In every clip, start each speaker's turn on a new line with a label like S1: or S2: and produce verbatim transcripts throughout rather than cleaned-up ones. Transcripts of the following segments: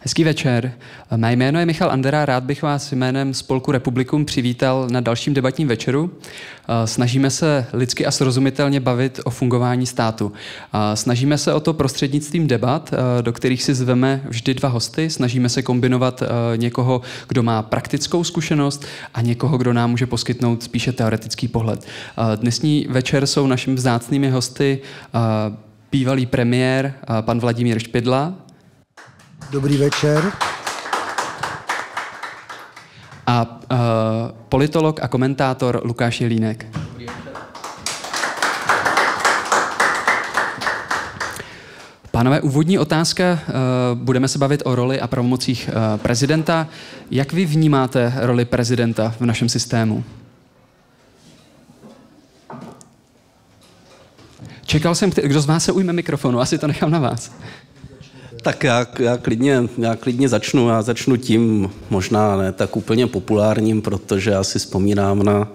S1: Hezký večer. Mé jméno je Michal Andera, rád bych vás jménem Spolku Republikum přivítal na dalším debatním večeru. Snažíme se lidsky a srozumitelně bavit o fungování státu. Snažíme se o to prostřednictvím debat, do kterých si zveme vždy dva hosty. Snažíme se kombinovat někoho, kdo má praktickou zkušenost a někoho, kdo nám může poskytnout spíše teoretický pohled. Dnesní večer jsou našimi vzácnými hosty bývalý premiér pan Vladimír Špidla.
S2: Dobrý večer.
S1: A uh, politolog a komentátor Lukáš Jelínek. Dobrý večer. Pánové, úvodní otázka. Uh, budeme se bavit o roli a pravomocích uh, prezidenta. Jak vy vnímáte roli prezidenta v našem systému? Čekal jsem, kdo z vás se ujme mikrofonu, asi to nechám na vás.
S3: Tak já, já, klidně, já klidně začnu. Já začnu tím možná ne tak úplně populárním, protože já si vzpomínám na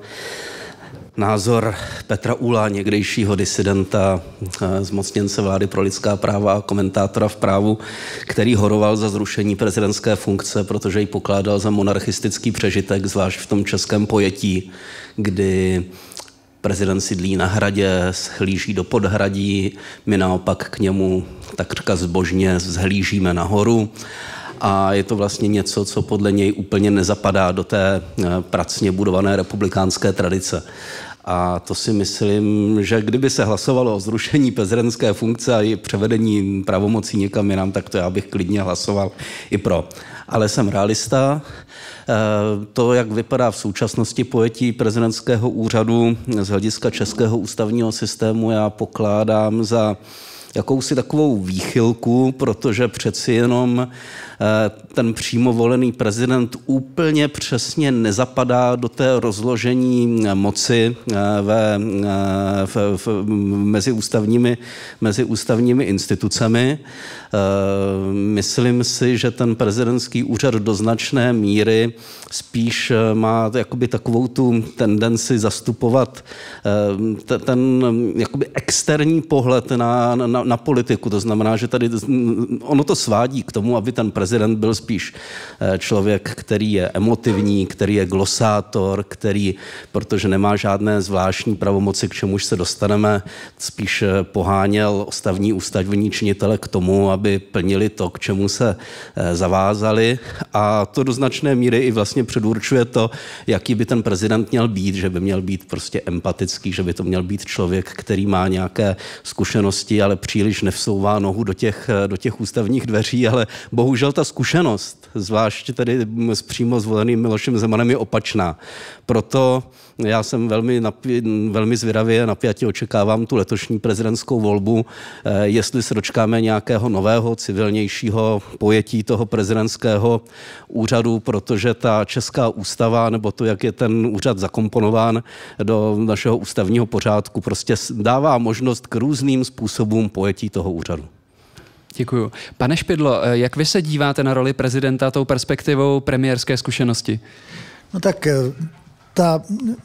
S3: názor Petra Úla, někdejšího disidenta, zmocněnce vlády pro lidská práva a komentátora v Právu, který horoval za zrušení prezidentské funkce, protože ji pokládal za monarchistický přežitek, zvlášť v tom českém pojetí, kdy prezident sídlí na hradě, shlíží do podhradí, my naopak k němu takřka zbožně vzhlížíme nahoru a je to vlastně něco, co podle něj úplně nezapadá do té pracně budované republikánské tradice. A to si myslím, že kdyby se hlasovalo o zrušení prezidentské funkce a i převedení pravomocí někam jinam, tak to já bych klidně hlasoval i pro. Ale jsem realista. To, jak vypadá v současnosti pojetí prezidentského úřadu z hlediska českého ústavního systému, já pokládám za jakousi takovou výchylku, protože přeci jenom ten přímo volený prezident úplně přesně nezapadá do té rozložení moci ve, v, v, mezi, ústavními, mezi ústavními institucemi. Myslím si, že ten prezidentský úřad do značné míry spíš má jakoby takovou tu tendenci zastupovat ten jakoby externí pohled na, na, na politiku. To znamená, že tady ono to svádí k tomu, aby ten prezident byl spíš člověk, který je emotivní, který je glosátor, který, protože nemá žádné zvláštní pravomoci, k čemuž se dostaneme, spíš poháněl ostatní ústavní činitele k tomu, aby plnili to, k čemu se zavázali. A to do značné míry i vlastně předurčuje to, jaký by ten prezident měl být, že by měl být prostě empatický, že by to měl být člověk, který má nějaké zkušenosti, ale příliš nevsouvá nohu do těch, do těch ústavních dveří, ale bohužel ta zkušenost, zvlášť tedy s přímo zvoleným Milošem Zemanem, je opačná. Proto já jsem velmi, napě- velmi zvědavě napjatě očekávám tu letošní prezidentskou volbu, jestli se dočkáme nějakého nového, civilnějšího pojetí toho prezidentského úřadu, protože ta česká ústava, nebo to, jak je ten úřad zakomponován do našeho ústavního pořádku, prostě dává možnost k různým způsobům pojetí toho úřadu.
S1: Děkuju. Pane Špidlo, jak vy se díváte na roli prezidenta tou perspektivou premiérské zkušenosti?
S2: No tak ta,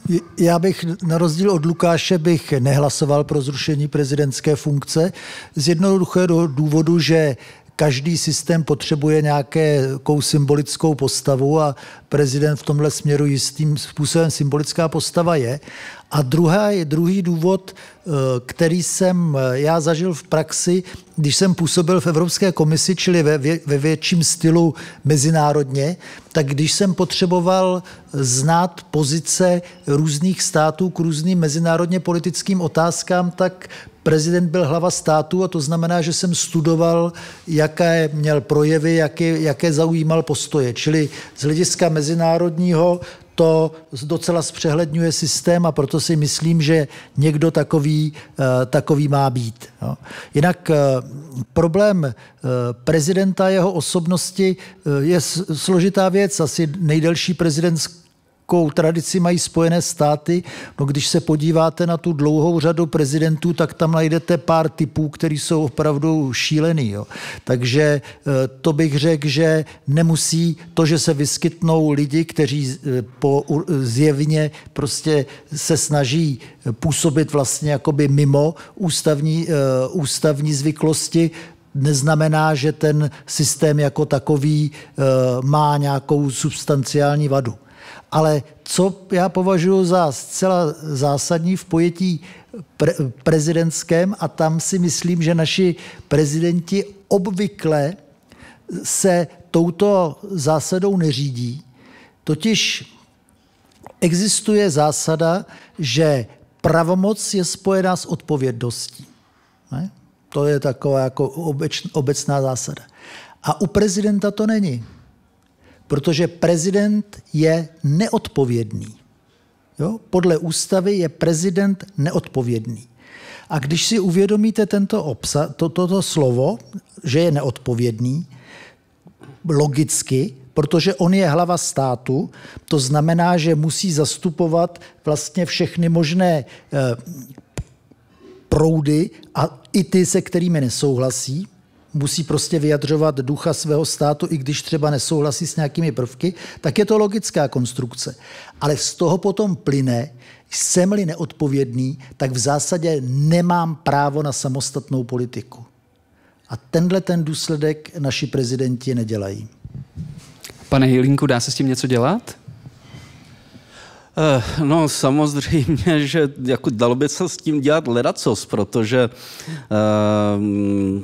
S2: já bych na rozdíl od Lukáše bych nehlasoval pro zrušení prezidentské funkce z jednoduchého důvodu, že každý systém potřebuje nějakou symbolickou postavu a prezident v tomhle směru jistým způsobem symbolická postava je. A druhá je druhý důvod, který jsem já zažil v praxi, když jsem působil v Evropské komisi, čili ve, ve větším stylu mezinárodně, tak když jsem potřeboval znát pozice různých států k různým mezinárodně politickým otázkám, tak prezident byl hlava státu a to znamená, že jsem studoval, jaké měl projevy, jaké, jaké zaujímal postoje. Čili z hlediska mezinárodního to docela zpřehledňuje systém a proto si myslím, že někdo takový, takový má být. Jinak problém prezidenta, jeho osobnosti je složitá věc. Asi nejdelší prezidentská tradici mají Spojené státy. No, když se podíváte na tu dlouhou řadu prezidentů, tak tam najdete pár typů, který jsou opravdu šílený. Jo. Takže to bych řekl, že nemusí to, že se vyskytnou lidi, kteří po, zjevně prostě se snaží působit vlastně jakoby mimo ústavní, ústavní zvyklosti, neznamená, že ten systém jako takový má nějakou substanciální vadu. Ale co já považuji za zcela zásadní v pojetí pre- prezidentském, a tam si myslím, že naši prezidenti obvykle se touto zásadou neřídí, totiž existuje zásada, že pravomoc je spojená s odpovědností. Ne? To je taková jako obecná zásada. A u prezidenta to není. Protože prezident je neodpovědný. Jo? Podle ústavy je prezident neodpovědný. A když si uvědomíte tento obsa, to, toto slovo, že je neodpovědný, logicky, protože on je hlava státu, to znamená, že musí zastupovat vlastně všechny možné eh, proudy a i ty, se kterými nesouhlasí. Musí prostě vyjadřovat ducha svého státu, i když třeba nesouhlasí s nějakými prvky, tak je to logická konstrukce. Ale z toho potom plyne, jsem-li neodpovědný, tak v zásadě nemám právo na samostatnou politiku. A tenhle ten důsledek naši prezidenti nedělají.
S1: Pane Hilínku, dá se s tím něco dělat?
S3: No samozřejmě, že jako dalo by se s tím dělat ledacos, protože uh,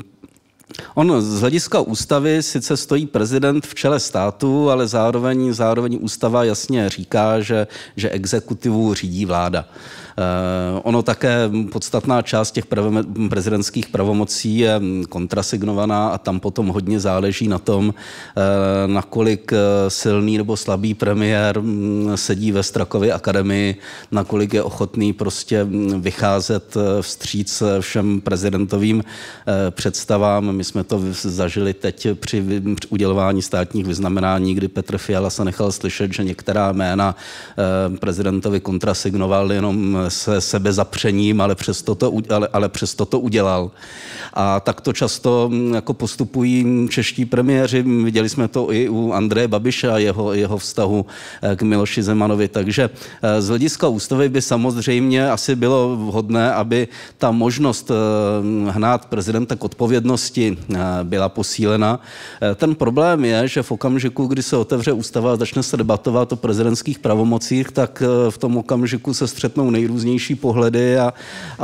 S3: on z hlediska ústavy sice stojí prezident v čele státu, ale zároveň, zároveň ústava jasně říká, že, že exekutivu řídí vláda. Uh, ono také podstatná část těch prav- prezidentských pravomocí je kontrasignovaná a tam potom hodně záleží na tom, uh, nakolik silný nebo slabý premiér sedí ve Strakově akademii, nakolik je ochotný prostě vycházet vstříc všem prezidentovým uh, představám. My jsme to zažili teď při udělování státních vyznamenání, kdy Petr Fiala se nechal slyšet, že některá jména uh, prezidentovi kontrasignoval jenom se sebezapřením, ale přesto to, ale, ale přesto to udělal. A tak to často jako postupují čeští premiéři. Viděli jsme to i u Andreje Babiše a jeho, jeho vztahu k Miloši Zemanovi. Takže z hlediska ústavy by samozřejmě asi bylo vhodné, aby ta možnost hnát prezidenta k odpovědnosti byla posílena. Ten problém je, že v okamžiku, kdy se otevře ústava a začne se debatovat o prezidentských pravomocích, tak v tom okamžiku se střetnou nejrůznější pohledy a,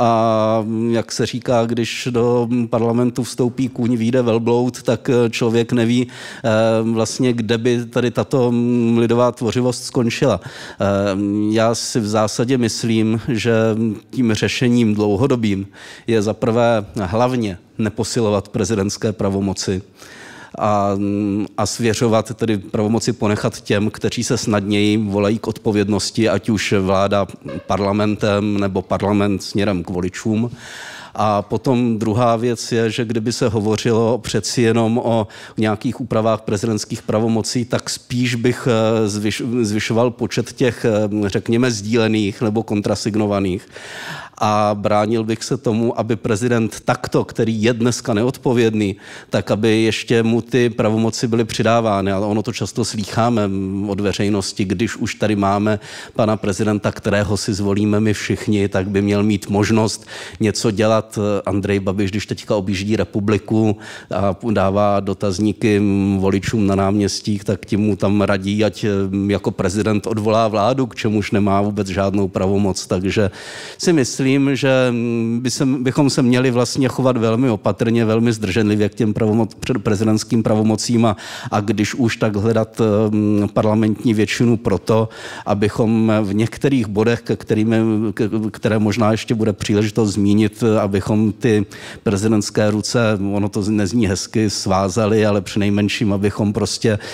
S3: a jak se říká, když do parlamentu vstoupí kůň, vyjde velbloud, tak člověk neví vlastně, kde by tady tato lidová tvořivost skončila. Já si v zásadě myslím, že tím řešením dlouhodobým je zaprvé hlavně neposilovat prezidentské pravomoci a, a svěřovat, tedy pravomoci ponechat těm, kteří se snadněji volají k odpovědnosti, ať už vláda parlamentem nebo parlament směrem k voličům. A potom druhá věc je, že kdyby se hovořilo přeci jenom o nějakých úpravách prezidentských pravomocí, tak spíš bych zvyš, zvyšoval počet těch, řekněme, sdílených nebo kontrasignovaných. A bránil bych se tomu, aby prezident takto, který je dneska neodpovědný, tak aby ještě mu ty pravomoci byly přidávány. Ale ono to často slýcháme od veřejnosti, když už tady máme pana prezidenta, kterého si zvolíme my všichni, tak by měl mít možnost něco dělat. Andrej Babiš, když teďka objíždí republiku a dává dotazníky voličům na náměstích, tak tím mu tam radí, ať jako prezident odvolá vládu, k čemuž nemá vůbec žádnou pravomoc. Takže si myslím, že by se, bychom se měli vlastně chovat velmi opatrně, velmi zdrženlivě k těm pravomoc, prezidentským pravomocím a, a když už tak hledat parlamentní většinu proto, abychom v některých bodech, ke kterým, které možná ještě bude příležitost zmínit, abychom ty prezidentské ruce, ono to nezní hezky, svázali, ale přinejmenším, abychom prostě eh,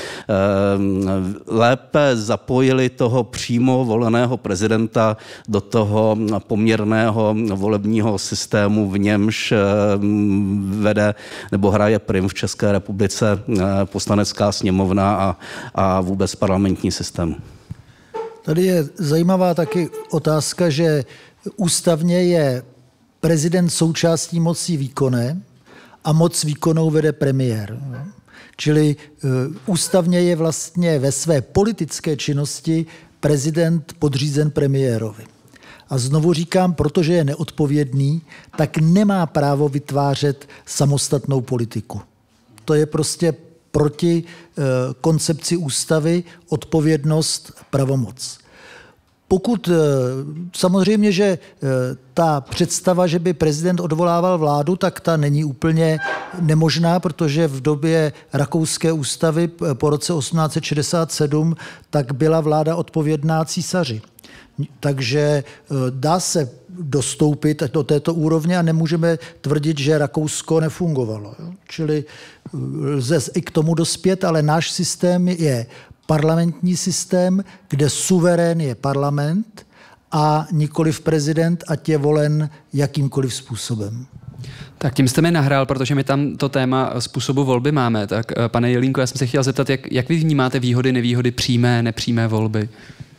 S3: lépe zapojili toho přímo voleného prezidenta do toho poměrného volebního systému, v němž vede nebo hraje prim v České republice poslanecká sněmovna a, a vůbec parlamentní systém.
S2: Tady je zajímavá taky otázka, že ústavně je prezident součástí moci výkonné a moc výkonnou vede premiér. Čili ústavně je vlastně ve své politické činnosti prezident podřízen premiérovi. a znovu říkám, protože je neodpovědný, tak nemá právo vytvářet samostatnou politiku. To je prostě proti e, koncepci ústavy odpovědnost, pravomoc. Pokud samozřejmě, že ta představa, že by prezident odvolával vládu, tak ta není úplně nemožná, protože v době rakouské ústavy po roce osmnáct set šedesát sedm tak byla vláda odpovědná císaři. Takže dá se dostoupit do této úrovně a nemůžeme tvrdit, že Rakousko nefungovalo. Čili lze i k tomu dospět, ale náš systém je parlamentní systém, kde suverén je parlament a nikoliv prezident, ať je volen jakýmkoliv způsobem.
S1: Tak tím jste mi nahrál, protože my tam to téma způsobu volby máme. Tak pane Jelínko, já jsem se chtěl zeptat, jak, jak vy vnímáte výhody, nevýhody přímé, nepřímé volby?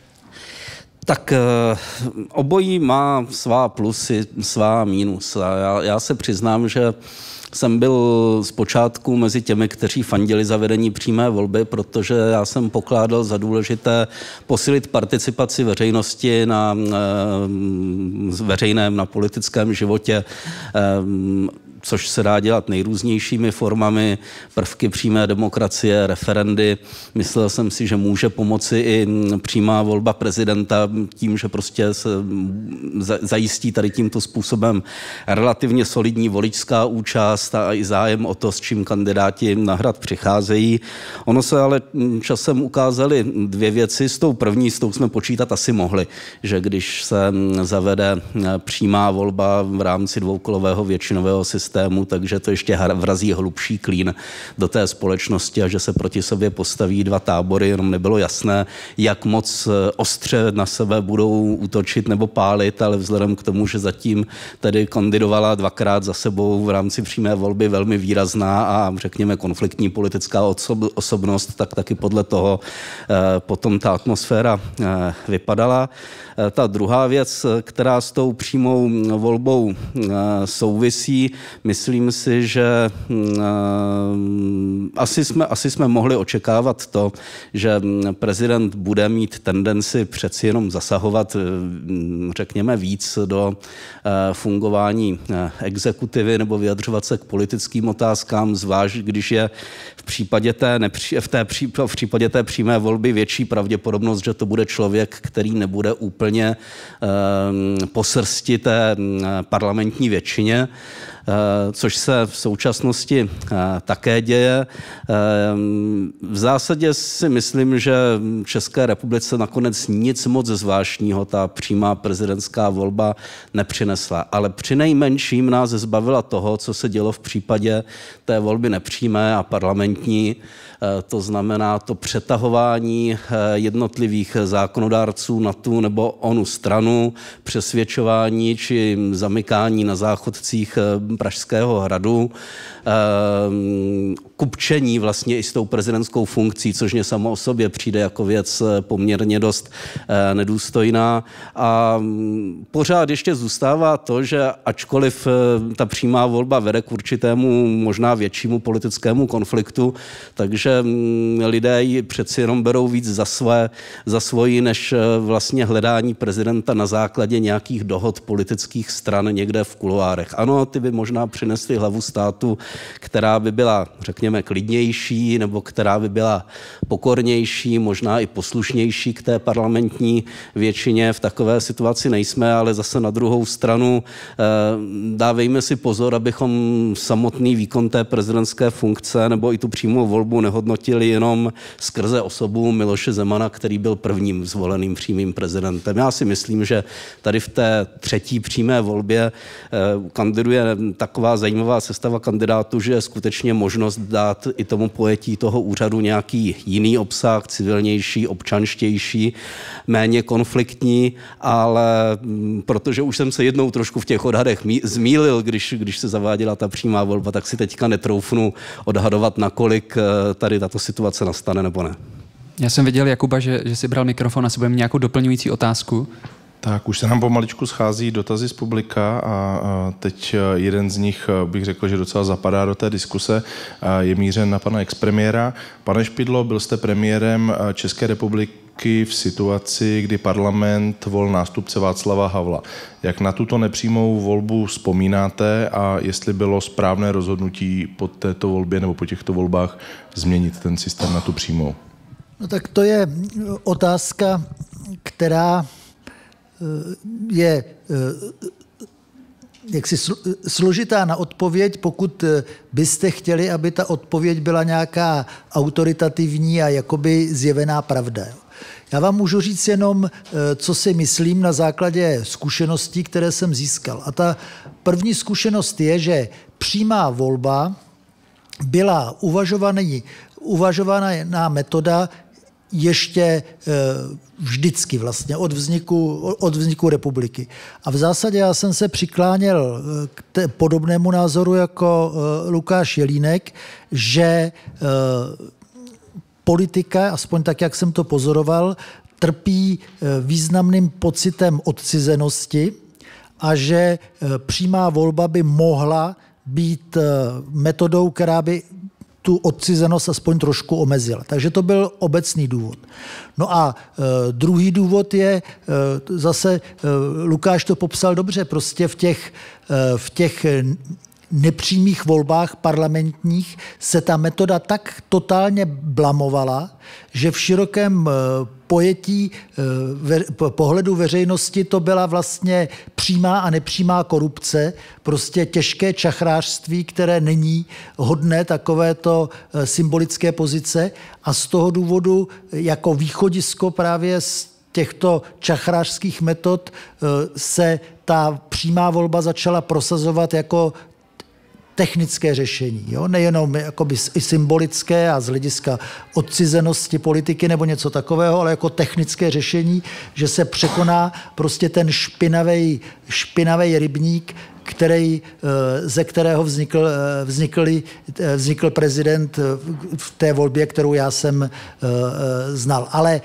S3: Tak obojí má svá plusy, svá mínus. A já, já se přiznám, že jsem byl zpočátku mezi těmi, kteří fandili zavedení přímé volby, protože já jsem pokládal za důležité posílit participaci veřejnosti na veřejném, na politickém životě, což se dá dělat nejrůznějšími formami, prvky přímé demokracie, referendy. Myslel jsem si, že může pomoci i přímá volba prezidenta tím, že prostě se zajistí tady tímto způsobem relativně solidní voličská účast a i zájem o to, s čím kandidáti na hrad přicházejí. Ono se ale časem ukázaly dvě věci. S tou první, s tou jsme počítat asi mohli, že když se zavede přímá volba v rámci dvoukolového většinového systému, takže to ještě vrazí hlubší klín do té společnosti a že se proti sobě postaví dva tábory, jenom nebylo jasné, jak moc ostře na sebe budou útočit nebo pálit, ale vzhledem k tomu, že zatím tedy kandidovala dvakrát za sebou v rámci přímé volby velmi výrazná a řekněme konfliktní politická osob- osobnost, tak taky podle toho eh, potom ta atmosféra eh, vypadala. Eh, ta druhá věc, která s tou přímou volbou eh, souvisí, myslím si, že asi jsme, asi jsme mohli očekávat to, že prezident bude mít tendenci přeci jenom zasahovat, řekněme, víc do fungování exekutivy nebo vyjadřovat se k politickým otázkám, zvlášť když je v případě té, nepří, v té, v případě té přímé volby větší pravděpodobnost, že to bude člověk, který nebude úplně po srsti té parlamentní většině, což se v současnosti také děje. V zásadě si myslím, že České republice nakonec nic moc zvláštního ta přímá prezidentská volba nepřinesla, ale přinejmenším nás zbavila toho, co se dělo v případě té volby nepřímé a parlamentní. To znamená to přetahování jednotlivých zákonodárců na tu nebo onu stranu, přesvědčování či zamykání na záchodcích Pražského hradu, kupčení vlastně i s tou prezidentskou funkcí, což mě samo o sobě přijde jako věc poměrně dost nedůstojná. A pořád ještě zůstává to, že ačkoliv ta přímá volba vede k určitému možná většímu politickému konfliktu, takže lidé ji přeci jenom berou víc za své, za svoji, než vlastně hledání prezidenta na základě nějakých dohod politických stran někde v kuloárech. Ano, ty by možná přinesly hlavu státu, která by byla, řekněme, klidnější, nebo která by byla pokornější, možná i poslušnější k té parlamentní většině. V takové situaci nejsme, ale zase na druhou stranu dávejme si pozor, abychom samotný výkon té prezidentské funkce nebo i tu přímou volbu nehodnotili jenom skrze osobu Miloše Zemana, který byl prvním zvoleným přímým prezidentem. Já si myslím, že tady v té třetí přímé volbě kandiduje taková zajímavá sestava kandidátů, že je skutečně možnost dát i tomu pojetí toho úřadu nějaký jiný obsah, civilnější, občanštější, méně konfliktní, ale protože už jsem se jednou trošku v těch odhadech zmýlil, když, když se zaváděla ta přímá volba, tak si teďka netroufnu odhadovat, nakolik tady tato situace nastane nebo ne.
S1: Já jsem viděl Jakuba, že, že si bral mikrofon a si budeme nějakou doplňující otázku.
S4: Tak už se nám pomaličku schází dotazy z publika a teď jeden z nich bych řekl, že docela zapadá do té diskuse, je mířen na pana expremiéra. Pane Špidlo, byl jste premiérem České republiky v situaci, kdy parlament volil nástupce Václava Havla. Jak na tuto nepřímou volbu vzpomínáte a jestli bylo správné rozhodnutí po této volbě nebo po těchto volbách změnit ten systém na tu přímou?
S2: No tak to je otázka, která je jaksi složitá na odpověď, pokud byste chtěli, aby ta odpověď byla nějaká autoritativní a jakoby zjevená pravda. Já vám můžu říct jenom, co si myslím na základě zkušeností, které jsem získal. A ta první zkušenost je, že přímá volba byla uvažovaný, uvažovaná metoda ještě vždycky vlastně od vzniku, od vzniku republiky. A v zásadě já jsem se přikláněl k té podobnému názoru jako Lukáš Jelínek, že politika, aspoň tak, jak jsem to pozoroval, trpí významným pocitem odcizenosti a že přímá volba by mohla být metodou, která by tu odcizenost aspoň trošku omezila. Takže to byl obecný důvod. No a e, druhý důvod je, e, zase e, Lukáš to popsal dobře, prostě v těch, e, v těch nepřímých volbách parlamentních se ta metoda tak totálně blamovala, že v širokém pojetí ve, pohledu veřejnosti to byla vlastně přímá a nepřímá korupce, prostě těžké čachrářství, které není hodné takovéto symbolické pozice a z toho důvodu jako východisko právě z těchto čachrářských metod se ta přímá volba začala prosazovat jako technické řešení, jo? Nejenom jakoby i symbolické a z hlediska odcizenosti politiky nebo něco takového, ale jako technické řešení, že se překoná prostě ten špinavý, špinavý rybník, který, ze kterého vznikl, vznikl, vznikl prezident v té volbě, kterou já jsem znal. Ale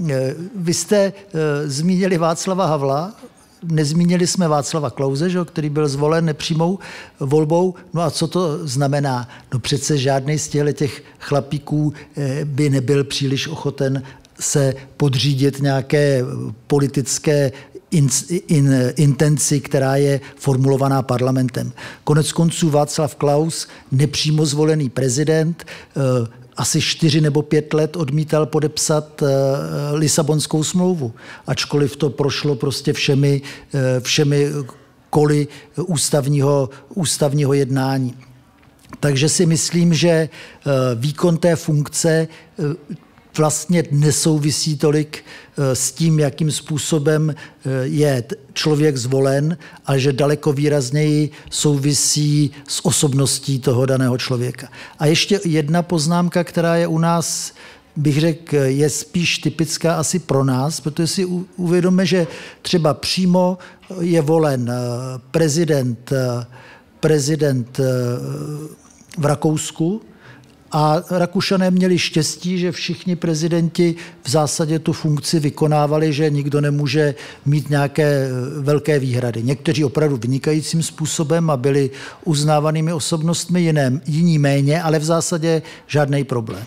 S2: vy jste zmínili Václava Havla, nezmínili jsme Václava Klause, že, který byl zvolen nepřímou volbou. No a co to znamená? No přece žádný z těch chlapíků by nebyl příliš ochoten se podřídit nějaké politické in, in, intenci, která je formulovaná parlamentem. Konec konců Václav Klaus, nepřímo zvolený prezident, asi čtyři nebo pět let odmítal podepsat uh, Lisabonskou smlouvu, ačkoliv to prošlo prostě všemi, uh, všemi koly ústavního, ústavního jednání. Takže si myslím, že uh, výkon té funkce uh, vlastně nesouvisí tolik s tím, jakým způsobem je člověk zvolen, ale že daleko výrazněji souvisí s osobností toho daného člověka. A ještě jedna poznámka, která je u nás, bych řekl, je spíš typická asi pro nás, protože si uvědomíme, že třeba přímo je volen prezident, prezident v Rakousku, a Rakušané měli štěstí, že všichni prezidenti v zásadě tu funkci vykonávali, že nikdo nemůže mít nějaké velké výhrady. Někteří opravdu vynikajícím způsobem a byli uznávanými osobnostmi, jiné, jiní méně, ale v zásadě žádný problém.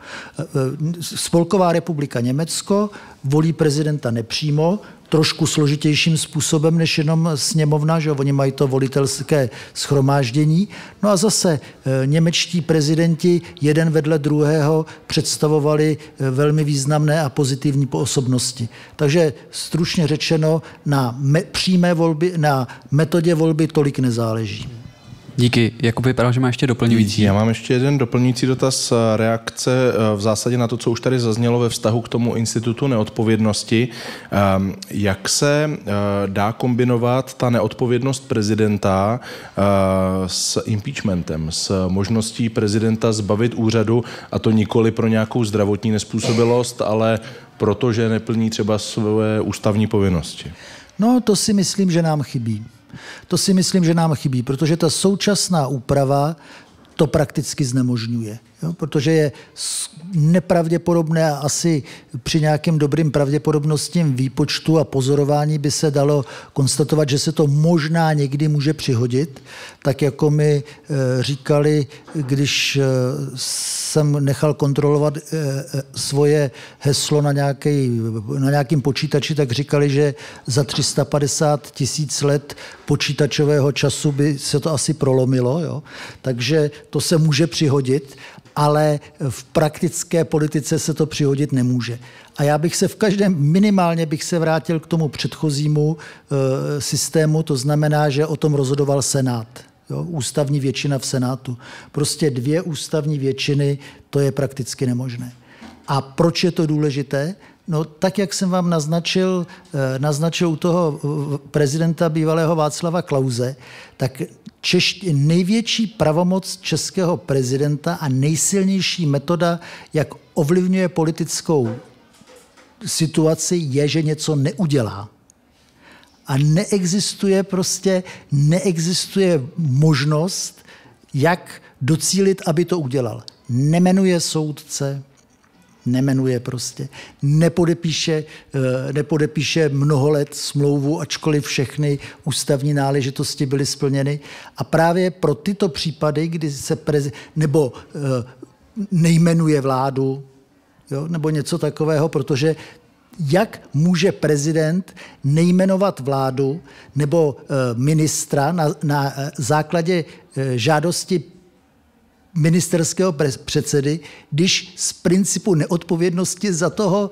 S2: Spolková republika Německo volí prezidenta nepřímo, trošku složitějším způsobem než jenom sněmovna, že oni mají to volitelské shromáždění. No a zase e, němečtí prezidenti jeden vedle druhého představovali e, velmi významné a pozitivní osobnosti. Takže stručně řečeno, na me, přímé volby, na metodě volby tolik nezáleží.
S1: Díky. Jakub, vypadá, že má ještě doplňující.
S4: Já mám ještě jeden doplňující dotaz, reakce v zásadě na to, co už tady zaznělo ve vztahu k tomu institutu neodpovědnosti. Jak se dá kombinovat ta neodpovědnost prezidenta s impeachmentem, s možností prezidenta zbavit úřadu, a to nikoli pro nějakou zdravotní nezpůsobilost, ale protože neplní třeba své ústavní povinnosti?
S2: No, to si myslím, že nám chybí. To si myslím, že nám chybí, protože ta současná úprava to prakticky znemožňuje. Jo, protože je nepravděpodobné a asi při nějakém dobrým pravděpodobnostním výpočtu a pozorování by se dalo konstatovat, že se to možná někdy může přihodit, tak jako mi e, říkali, když e, jsem nechal kontrolovat e, svoje heslo na, nějaký, na nějakým počítači, tak říkali, že za tři sta padesát tisíc let počítačového času by se to asi prolomilo. Jo? Takže to se může přihodit, ale v praktické politice se to přihodit nemůže. A já bych se v každém, minimálně bych se vrátil k tomu předchozímu e, systému, to znamená, že o tom rozhodoval Senát. Jo? Ústavní většina v Senátu. Prostě dvě ústavní většiny, to je prakticky nemožné. A proč je to důležité? No tak, jak jsem vám naznačil, e, naznačil u toho prezidenta bývalého Václava Klause, tak Češ, největší pravomoc českého prezidenta a nejsilnější metoda, jak ovlivňuje politickou situaci, je, že něco neudělá. A neexistuje prostě, neexistuje možnost, jak docílit, aby to udělal. Nemenuje soudce, nemenuje prostě, nepodepíše, nepodepíše mnoho let smlouvu, ačkoliv všechny ústavní náležitosti byly splněny. A právě pro tyto případy, kdy se prezi- nebo nejmenuje vládu, jo, nebo něco takového, protože jak může prezident nejmenovat vládu nebo ministra na, na základě žádosti ministerského předsedy, když z principu neodpovědnosti za toho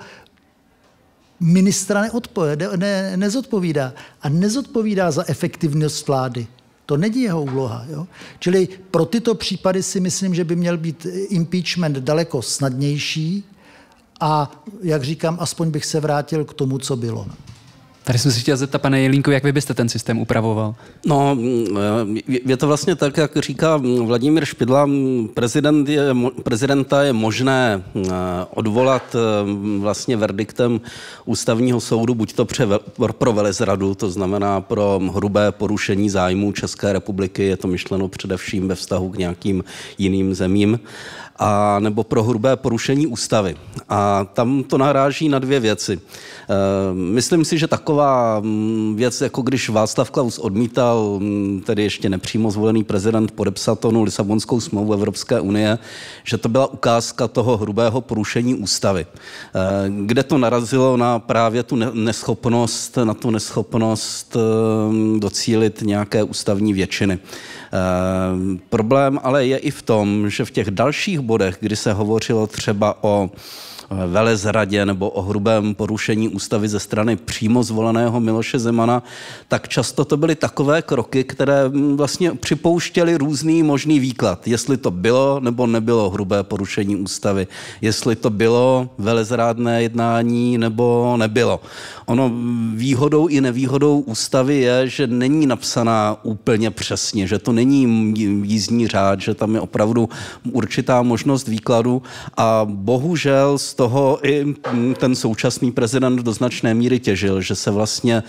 S2: ministra neodpo- ne, nezodpovídá. A nezodpovídá za efektivnost vlády. To není jeho úloha. Jo? Čili pro tyto případy si myslím, že by měl být impeachment daleko snadnější a, jak říkám, aspoň bych se vrátil k tomu, co bylo.
S1: Tady jsem si chtěl zeptat, pane Jelínku, jak vy byste ten systém upravoval?
S3: No, je to vlastně tak, jak říká Vladimír Špidla, prezident je, prezidenta je možné odvolat vlastně verdiktem ústavního soudu, buď to pro velezradu, to znamená pro hrubé porušení zájmů České republiky, je to myšleno především ve vztahu k nějakým jiným zemím, a nebo pro hrubé porušení ústavy. A tam to naráží na dvě věci. Myslím si, že taková věc, jako když Václav Klaus odmítal, tedy ještě nepřímo zvolený prezident, podepsat onu Lisabonskou smlouvu Evropské unie, že to byla ukázka toho hrubého porušení ústavy, kde to narazilo na právě tu neschopnost, na tu neschopnost docílit nějaké ústavní většiny. Uh, problém ale je i v tom, že v těch dalších bodech, kdy se hovořilo třeba o velezradě nebo o hrubém porušení ústavy ze strany přímo zvoleného Miloše Zemana, tak často to byly takové kroky, které vlastně připouštěly různý možný výklad. Jestli to bylo nebo nebylo hrubé porušení ústavy. Jestli to bylo velezrádné jednání nebo nebylo. Ono výhodou i nevýhodou ústavy je, že není napsaná úplně přesně, že to není jízdní řád, že tam je opravdu určitá možnost výkladu a bohužel z toho i ten současný prezident do značné míry těžil, že se vlastně,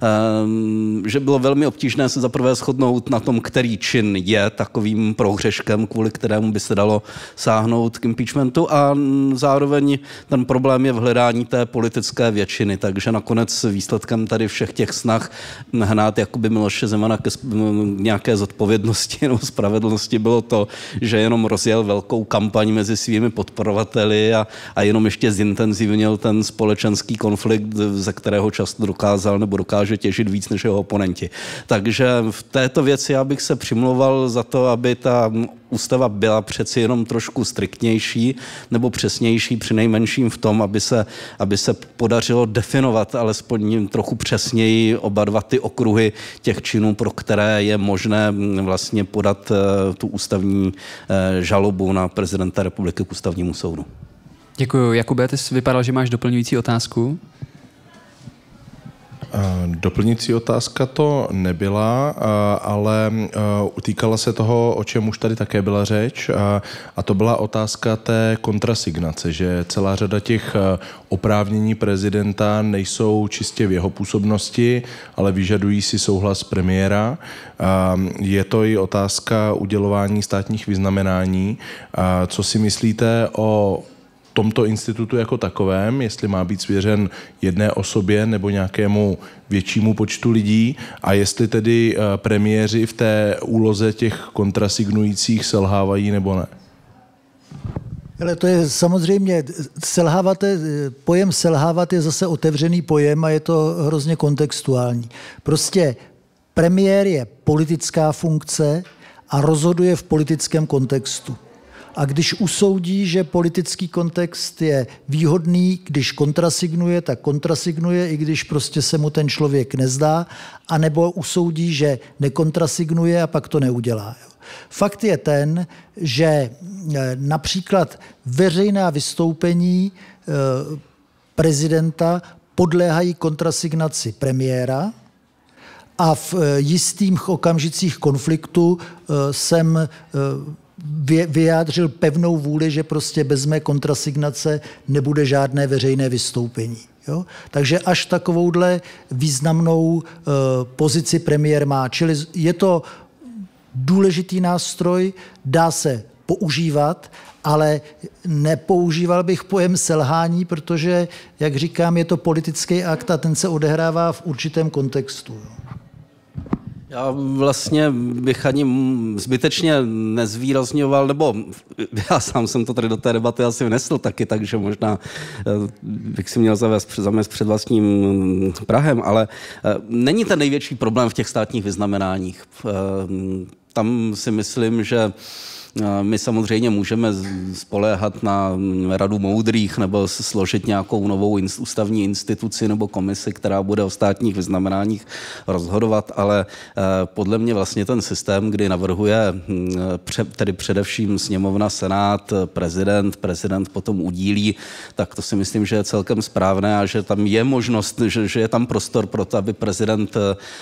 S3: že bylo velmi obtížné se zaprvé shodnout na tom, který čin je takovým prohřeškem, kvůli kterému by se dalo sáhnout k impeachmentu a zároveň ten problém je v hledání té politické většiny, takže nakonec výsledkem tady všech těch snah hnát jakoby Miloše Zemana ke nějaké zodpovědnosti nebo spravedlnosti bylo to, že jenom rozjel velkou kampaň mezi svými podporovateli a, a jenom ještě zintenzivnil ten společenský konflikt, ze kterého často dokázal nebo dokáže těžit víc než jeho oponenti. Takže v této věci já bych se přimlouval za to, aby ta ústava byla přeci jenom trošku striktnější nebo přesnější, přinejmenším v tom, aby se, aby se podařilo definovat alespoň trochu přesněji oba dva ty okruhy těch činů, pro které je možné vlastně podat tu ústavní žalobu na prezidenta republiky k ústavnímu soudu.
S1: Děkuji. Jakube, ty jsi vypadal, že máš doplňující otázku.
S4: Doplňující otázka to nebyla, ale týkala se toho, o čem už tady také byla řeč, a to byla otázka té kontrasignace, že celá řada těch oprávnění prezidenta nejsou čistě v jeho působnosti, ale vyžadují si souhlas premiéra. Je to i otázka udělování státních vyznamenání. Co si myslíte o tomto institutu jako takovém, jestli má být svěřen jedné osobě nebo nějakému většímu počtu lidí a jestli tedy premiéři v té úloze těch kontrasignujících selhávají nebo ne?
S2: Ale to je samozřejmě, selhávat, pojem selhávat je zase otevřený pojem a je to hrozně kontextuální. Prostě premiér je politická funkce a rozhoduje v politickém kontextu. A když usoudí, že politický kontext je výhodný, když kontrasignuje, tak kontrasignuje, i když prostě se mu ten člověk nezdá, anebo usoudí, že nekontrasignuje a pak to neudělá. Fakt je ten, že například veřejná vystoupení prezidenta podléhají kontrasignaci premiéra a v jistých okamžicích konfliktu jsem vyjádřil pevnou vůli, že prostě bez mé kontrasignace nebude žádné veřejné vystoupení. Jo? Takže až takovouhle významnou uh, pozici premiér má. Čili je to důležitý nástroj, dá se používat, ale nepoužíval bych pojem selhání, protože, jak říkám, je to politický akt a ten se odehrává v určitém kontextu. Jo?
S3: Já vlastně bych ani zbytečně nezvýrazňoval, nebo já sám jsem to tady do té debaty asi vnesl taky, takže možná bych si měl zavést, zamést před vlastním prahem, ale není ten největší problém v těch státních vyznamenáních. Tam si myslím, že my samozřejmě můžeme spoléhat na radu moudrých nebo složit nějakou novou ústavní instituci nebo komisi, která bude o státních vyznamenáních rozhodovat, ale podle mě vlastně ten systém, kdy navrhuje tedy především sněmovna, senát, prezident, prezident potom udílí, tak to si myslím, že je celkem správné a že tam je možnost, že, že je tam prostor pro to, aby prezident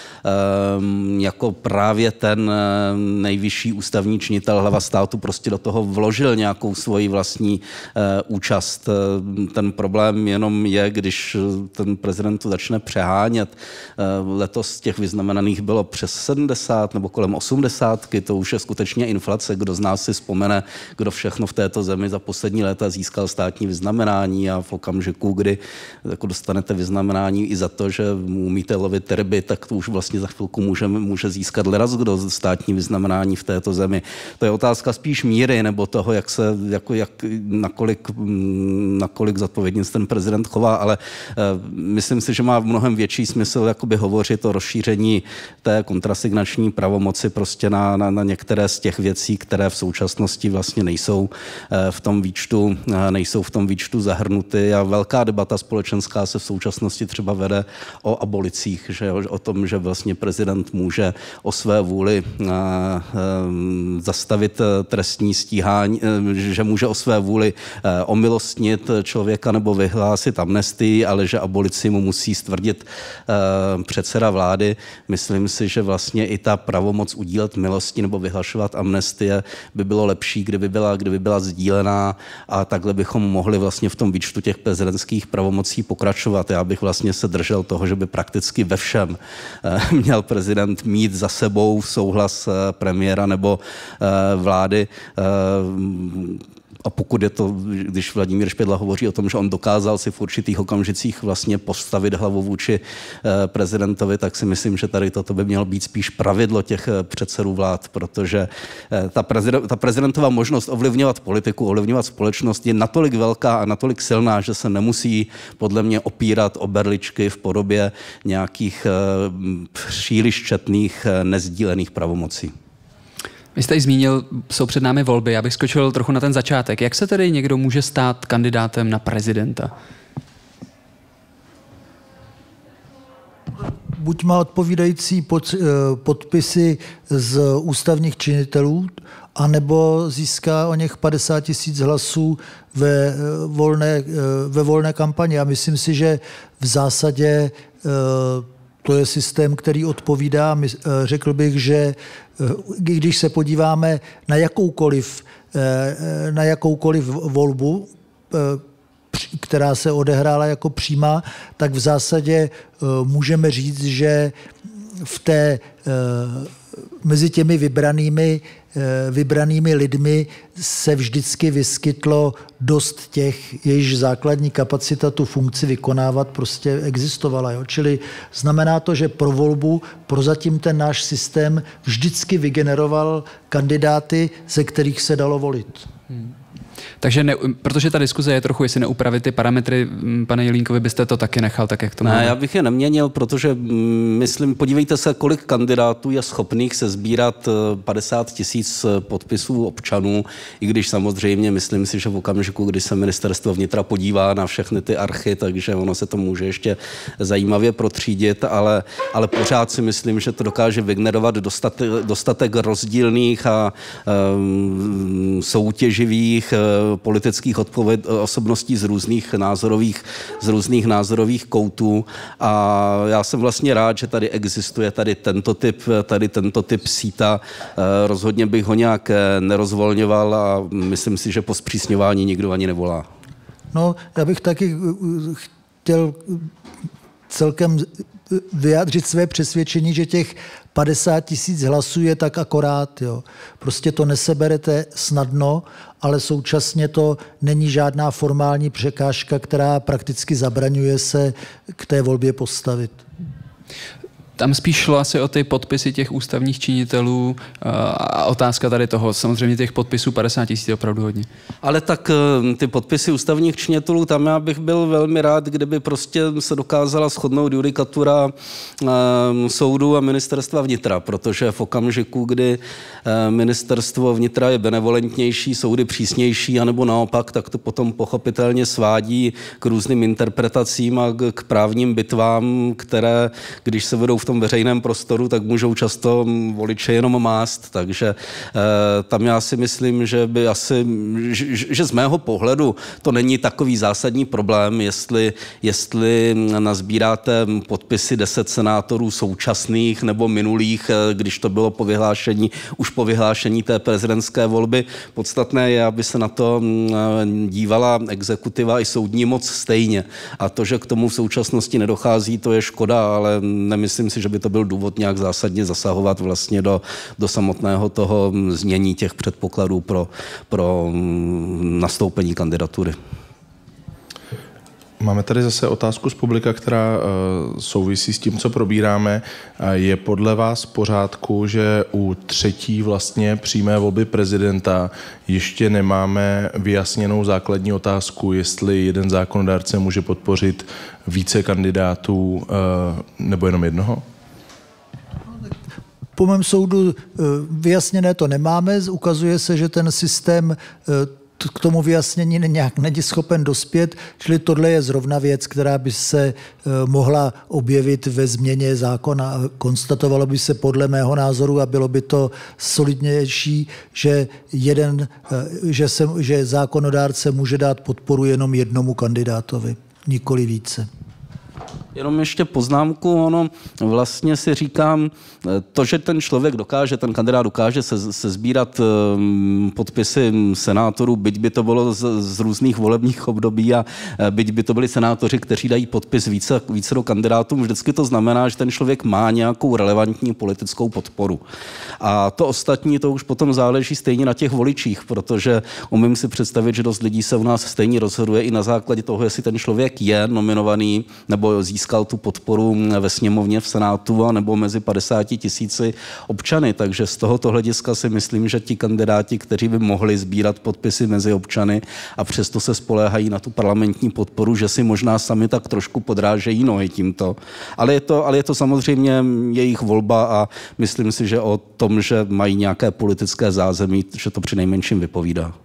S3: jako právě ten nejvyšší ústavní činitel, hlava státu, prostě do toho vložil nějakou svoji vlastní uh, účast. Ten problém jenom je, když ten prezident tu začne přehánět. Uh, letos těch vyznamenaných bylo přes sedmdesát nebo kolem osmdesátky, to už je skutečně inflace. Kdo z nás si vzpomene, kdo všechno v této zemi za poslední léta získal státní vyznamenání a v okamžiku, kdy jako dostanete vyznamenání i za to, že umíte lovit ryby, tak to už vlastně za chvilku může, může získat leraz kdo státní vyznamenání v této zemi. To je otázka spíš míry nebo toho, jak se, jako, jak, nakolik, nakolik zodpovědně se ten prezident chová, ale uh, myslím si, že má mnohem větší smysl jakoby hovořit o rozšíření té kontrasignační pravomoci prostě na, na, na některé z těch věcí, které v současnosti vlastně nejsou uh, v tom výčtu, uh, nejsou v tom výčtu zahrnuty a velká debata společenská se v současnosti třeba vede o abolicích, že, o tom, že vlastně prezident může o své vůli uh, uh, zastavit trestní stíhání, že může o své vůli omilostnit člověka nebo vyhlásit amnestii, ale že abolici mu musí stvrdit předseda vlády. Myslím si, že vlastně i ta pravomoc udílet milosti nebo vyhlašovat amnestie by bylo lepší, kdyby byla, kdyby byla sdílená a takhle bychom mohli vlastně v tom výčtu těch prezidentských pravomocí pokračovat. Já bych vlastně se držel toho, že by prakticky ve všem měl prezident mít za sebou souhlas premiéra nebo vlády. A pokud je to, když Vladimír Špidla hovoří o tom, že on dokázal si v určitých okamžicích vlastně postavit hlavu vůči prezidentovi, tak si myslím, že tady toto by mělo být spíš pravidlo těch předsedů vlád, protože ta, prezident, ta prezidentová možnost ovlivňovat politiku, ovlivňovat společnost je natolik velká a natolik silná, že se nemusí podle mě opírat o berličky v podobě nějakých příliš četných nezdílených pravomocí.
S1: Vy jste ji zmínil, jsou před námi volby. Já bych skočil trochu na ten začátek. Jak se tedy někdo může stát kandidátem na prezidenta?
S2: Buď má odpovídající pod, podpisy z ústavních činitelů, anebo získá o něch padesát tisíc hlasů ve volné, ve volné kampani. Já myslím si, že v zásadě to je systém, který odpovídá. Řekl bych, že když se podíváme na jakoukoliv, na jakoukoliv volbu, která se odehrála jako přímá, tak v zásadě můžeme říct, že v té, mezi těmi vybranými, vybranými lidmi se vždycky vyskytlo dost těch, jejichž základní kapacita tu funkci vykonávat prostě existovala. Jo? Čili znamená to, že pro volbu prozatím ten náš systém vždycky vygeneroval kandidáty, ze kterých se dalo volit. Hmm.
S1: Takže ne, protože ta diskuze je trochu, jestli neupravit ty parametry, pane Jelínkovi, byste to taky nechal tak, jak to máme?
S3: Ne, já bych je neměnil, protože myslím, podívejte se, kolik kandidátů je schopných se sbírat padesát tisíc podpisů občanů, i když samozřejmě myslím si, že v okamžiku, kdy se ministerstvo vnitra podívá na všechny ty archy, takže ono se to může ještě zajímavě protřídit, ale, ale pořád si myslím, že to dokáže vygenerovat dostatek, dostatek rozdílných a um, soutěživých politických odpověd, osobností z různých názorových, z různých názorových koutů. A já jsem vlastně rád, že tady existuje tady tento typ, tady tento typ síta. Rozhodně bych ho nějak nerozvolňoval a myslím si, že po zpřísňování nikdo ani nevolá.
S2: No, já bych taky chtěl celkem vyjádřit své přesvědčení, že těch padesát tisíc hlasů je tak akorát. Jo. Prostě to neseberete snadno, ale současně to není žádná formální překážka, která prakticky zabraňuje se k té volbě postavit.
S1: Tam spíš šlo asi o ty podpisy těch ústavních činitelů a otázka tady toho. Samozřejmě těch podpisů padesát tisíc je opravdu hodně.
S3: Ale tak ty podpisy ústavních činitelů, tam já bych byl velmi rád, kdyby prostě se dokázala shodnout judikatura soudu a ministerstva vnitra, protože v okamžiku, kdy ministerstvo vnitra je benevolentnější, soudy přísnější, anebo naopak, tak to potom pochopitelně svádí k různým interpretacím a k právním bitvám, které, když se vedou v tom veřejném prostoru, tak můžou často voliče jenom mást. Takže e, tam já si myslím, že by asi, že, že z mého pohledu to není takový zásadní problém, jestli, jestli nazbíráte podpisy deset senátorů současných nebo minulých, když to bylo po vyhlášení, už po vyhlášení té prezidentské volby. Podstatné je, aby se na to dívala exekutiva i soudní moc stejně. A to, že k tomu v současnosti nedochází, to je škoda, ale nemyslím si, že by to byl důvod nějak zásadně zasahovat vlastně do, do samotného toho znění těch předpokladů pro, pro nastoupení kandidatury.
S4: Máme tady zase otázku z publika, která uh, souvisí s tím, co probíráme. Uh, je podle vás v pořádku, že u třetí vlastně přímé volby prezidenta ještě nemáme vyjasněnou základní otázku, jestli jeden zákonodárce může podpořit více kandidátů uh, nebo jenom jednoho?
S2: Po mém soudu vyjasněné to nemáme. Ukazuje se, že ten systém k tomu vyjasnění nějak není schopen dospět, čili tohle je zrovna věc, která by se mohla objevit ve změně zákona. Konstatovalo by se podle mého názoru a bylo by to solidnější, že, jeden, že, se, že zákonodárce může dát podporu jenom jednomu kandidátovi, nikoli více.
S3: Jenom ještě poznámku, ono vlastně si říkám, to, že ten člověk dokáže, ten kandidát dokáže se, se sbírat podpisy senátorů, byť by to bylo z, z různých volebních období a byť by to byli senátoři, kteří dají podpis více, více do kandidátům, vždycky to znamená, že ten člověk má nějakou relevantní politickou podporu. A to ostatní, to už potom záleží stejně na těch voličích, protože umím si představit, že dost lidí se u nás stejně rozhoduje i na základě toho, jestli ten člověk je nominovaný nebo získal tu podporu ve sněmovně, v Senátu a nebo mezi padesáti tisíci občany. Takže z tohoto hlediska si myslím, že ti kandidáti, kteří by mohli sbírat podpisy mezi občany a přesto se spoléhají na tu parlamentní podporu, že si možná sami tak trošku podrážejí nohy tímto. Ale je to, ale je to samozřejmě jejich volba a myslím si, že o tom, že mají nějaké politické zázemí, že to přinejmenším vypovídá.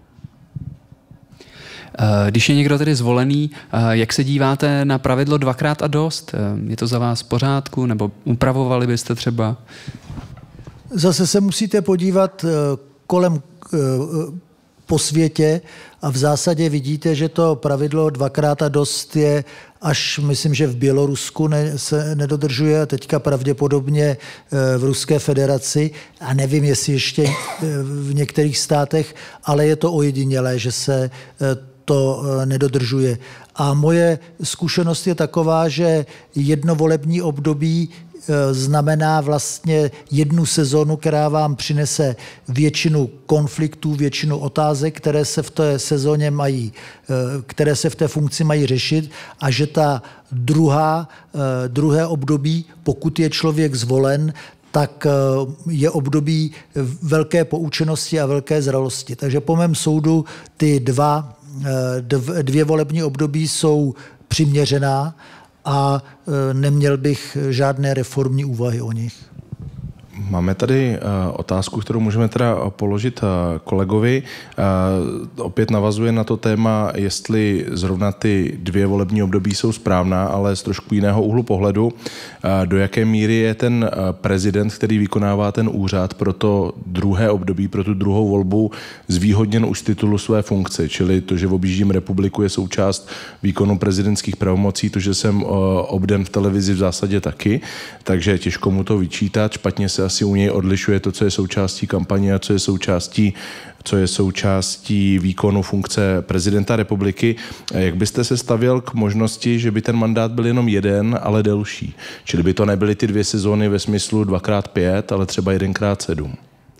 S1: Když je někdo tedy zvolený, jak se díváte na pravidlo dvakrát a dost? Je to za vás v pořádku, nebo upravovali byste třeba?
S2: Zase se musíte podívat kolem po světě a v zásadě vidíte, že to pravidlo dvakrát a dost je až myslím, že v Bělorusku ne, se nedodržuje, a teďka pravděpodobně v Ruské federaci a nevím, jestli ještě v některých státech, ale je to ojedinělé, že se to nedodržuje. A moje zkušenost je taková, že jedno volební období znamená vlastně jednu sezonu, která vám přinese většinu konfliktů, většinu otázek, které se v té sezóně mají, které se v té funkci mají řešit, a že ta druhá, druhé období, pokud je člověk zvolen, tak je období velké poučenosti a velké zralosti. Takže po mém soudu ty dva, dvě volební období jsou přiměřená a neměl bych žádné reformní úvahy o nich.
S4: Máme tady otázku, kterou můžeme teda položit kolegovi. Opět navazuje na to téma, jestli zrovna ty dvě volební období jsou správná, ale z trošku jiného úhlu pohledu. Do jaké míry je ten prezident, který vykonává ten úřad pro to druhé období, pro tu druhou volbu, zvýhodněn už z titulu své funkce, čili to, že objíždím republiku, je součást výkonu prezidentských pravomocí, to, že jsem obden v televizi, v zásadě taky, takže těžko mu to vyčítat, špatně se asi u něj odlišuje to, co je součástí kampaně a co je součástí, co je součástí výkonu funkce prezidenta republiky. Jak byste se stavěl k možnosti, že by ten mandát byl jenom jeden, ale delší? Čili by to nebyly ty dvě sezóny ve smyslu dvakrát pět, ale třeba jedenkrát sedm?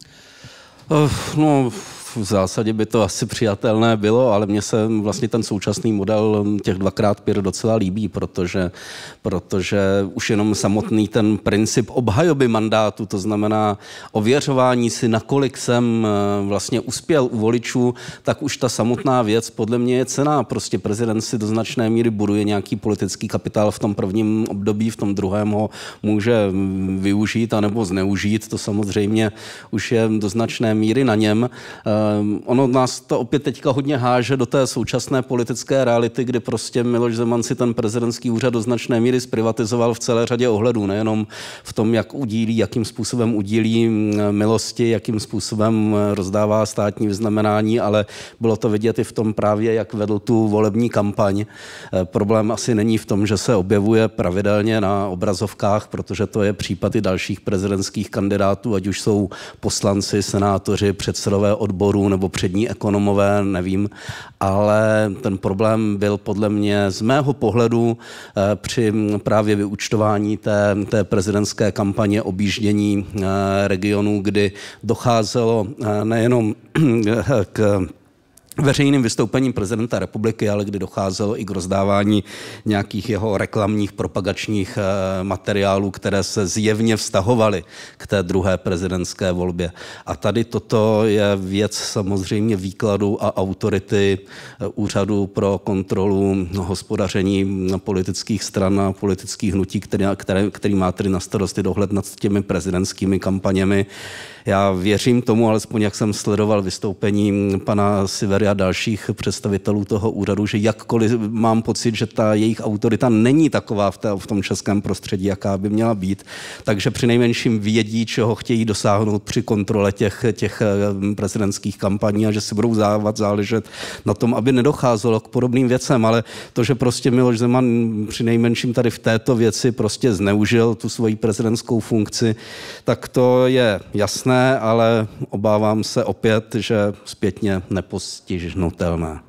S3: Uh, no... V zásadě by to asi přijatelné bylo, ale mně se vlastně ten současný model těch dvakrát pět docela líbí, protože, protože už jenom samotný ten princip obhajoby mandátu, to znamená ověřování si, nakolik jsem vlastně uspěl u voličů, tak už ta samotná věc podle mě je cenná. Prostě prezident si do značné míry buduje nějaký politický kapitál v tom prvním období, v tom druhém ho může využít anebo zneužít. To samozřejmě už je do značné míry na něm. Ono nás to opět teďka hodně háže do té současné politické reality, kdy prostě Miloš Zeman si ten prezidentský úřad do značné míry zprivatizoval v celé řadě ohledů, nejenom v tom, jak udílí, jakým způsobem udílí milosti, jakým způsobem rozdává státní vyznamenání, ale bylo to vidět i v tom právě, jak vedl tu volební kampaň. Problém asi není v tom, že se objevuje pravidelně na obrazovkách, protože to je případ i dalších prezidentských kandidátů, ať už jsou poslanci, senátoři, předsedové odborů nebo přední ekonomové, nevím, ale ten problém byl podle mě z mého pohledu při právě vyúčtování té, té prezidentské kampaně, objíždění regionů, kdy docházelo nejenom k veřejným vystoupením prezidenta republiky, ale kdy docházelo i k rozdávání nějakých jeho reklamních propagačních materiálů, které se zjevně vztahovaly k té druhé prezidentské volbě. A tady toto je věc samozřejmě výkladu a autority Úřadu pro kontrolu hospodaření politických stran a politických hnutí, který, který, který má tedy na starosti dohled nad těmi prezidentskými kampaněmi. Já věřím tomu, alespoň jak jsem sledoval vystoupení pana Sivery a dalších představitelů toho úřadu, že jakkoliv mám pocit, že ta jejich autorita není taková v, té, v tom českém prostředí, jaká by měla být, takže přinejmenším vědí, čeho chtějí dosáhnout při kontrole těch, těch prezidentských kampaní a že si budou závat záležet na tom, aby nedocházelo k podobným věcem, ale to, že prostě Miloš Zeman přinejmenším tady v této věci prostě zneužil tu svoji prezidentskou funkci, tak to je jasné, ale obávám se opět, že zpětně nepostižnutelné.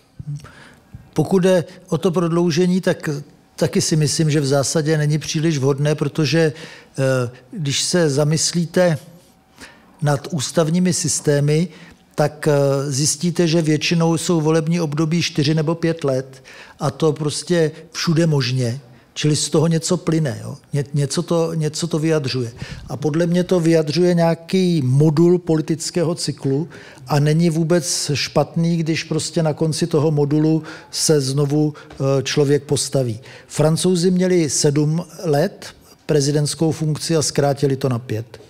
S2: Pokud jde o to prodloužení, tak taky si myslím, že v zásadě není příliš vhodné, protože když se zamyslíte nad ústavními systémy, tak zjistíte, že většinou jsou volební období čtyři nebo pět let a to prostě všude možně. Čili z toho něco plyne, jo? Ně, něco, to, něco to vyjadřuje. A podle mě to vyjadřuje nějaký modul politického cyklu a není vůbec špatný, když prostě na konci toho modulu se znovu člověk postaví. Francouzi měli sedm let prezidentskou funkci a zkrátili to na pět.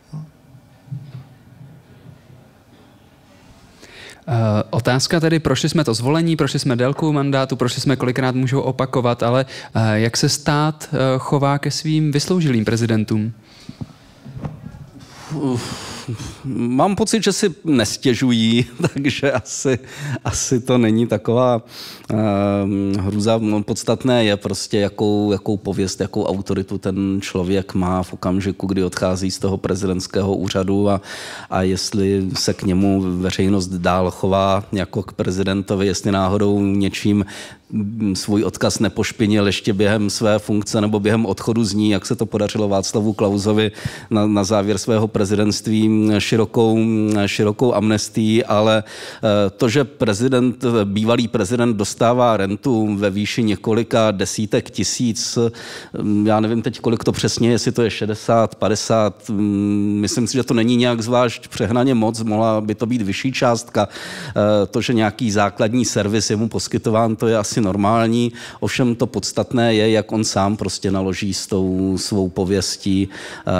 S1: Uh, otázka tedy, prošli jsme to zvolení, prošli jsme délku mandátu, prošli jsme kolikrát můžou opakovat, ale uh, jak se stát uh, chová ke svým vysloužilým prezidentům?
S3: Uf, mám pocit, že si nestěžují, takže asi, asi to není taková uh, hruza. Podstatné je prostě, jakou, jakou pověst, jakou autoritu ten člověk má v okamžiku, kdy odchází z toho prezidentského úřadu a, a jestli se k němu veřejnost dál chová jako k prezidentovi, jestli náhodou něčím svůj odkaz nepošpinil ještě během své funkce nebo během odchodu z ní, jak se to podařilo Václavu Klausovi na, na závěr svého prezidentství širokou, širokou amnestii, ale to, že prezident, bývalý prezident dostává rentu ve výši několika desítek tisíc, já nevím teď, kolik to přesně, jestli to je šedesát, padesát, myslím si, že to není nějak zvlášť přehnaně moc, mohla by to být vyšší částka. To, že nějaký základní servis je mu poskytován, to je asi normální, ovšem to podstatné je, jak on sám prostě naloží s tou svou pověstí.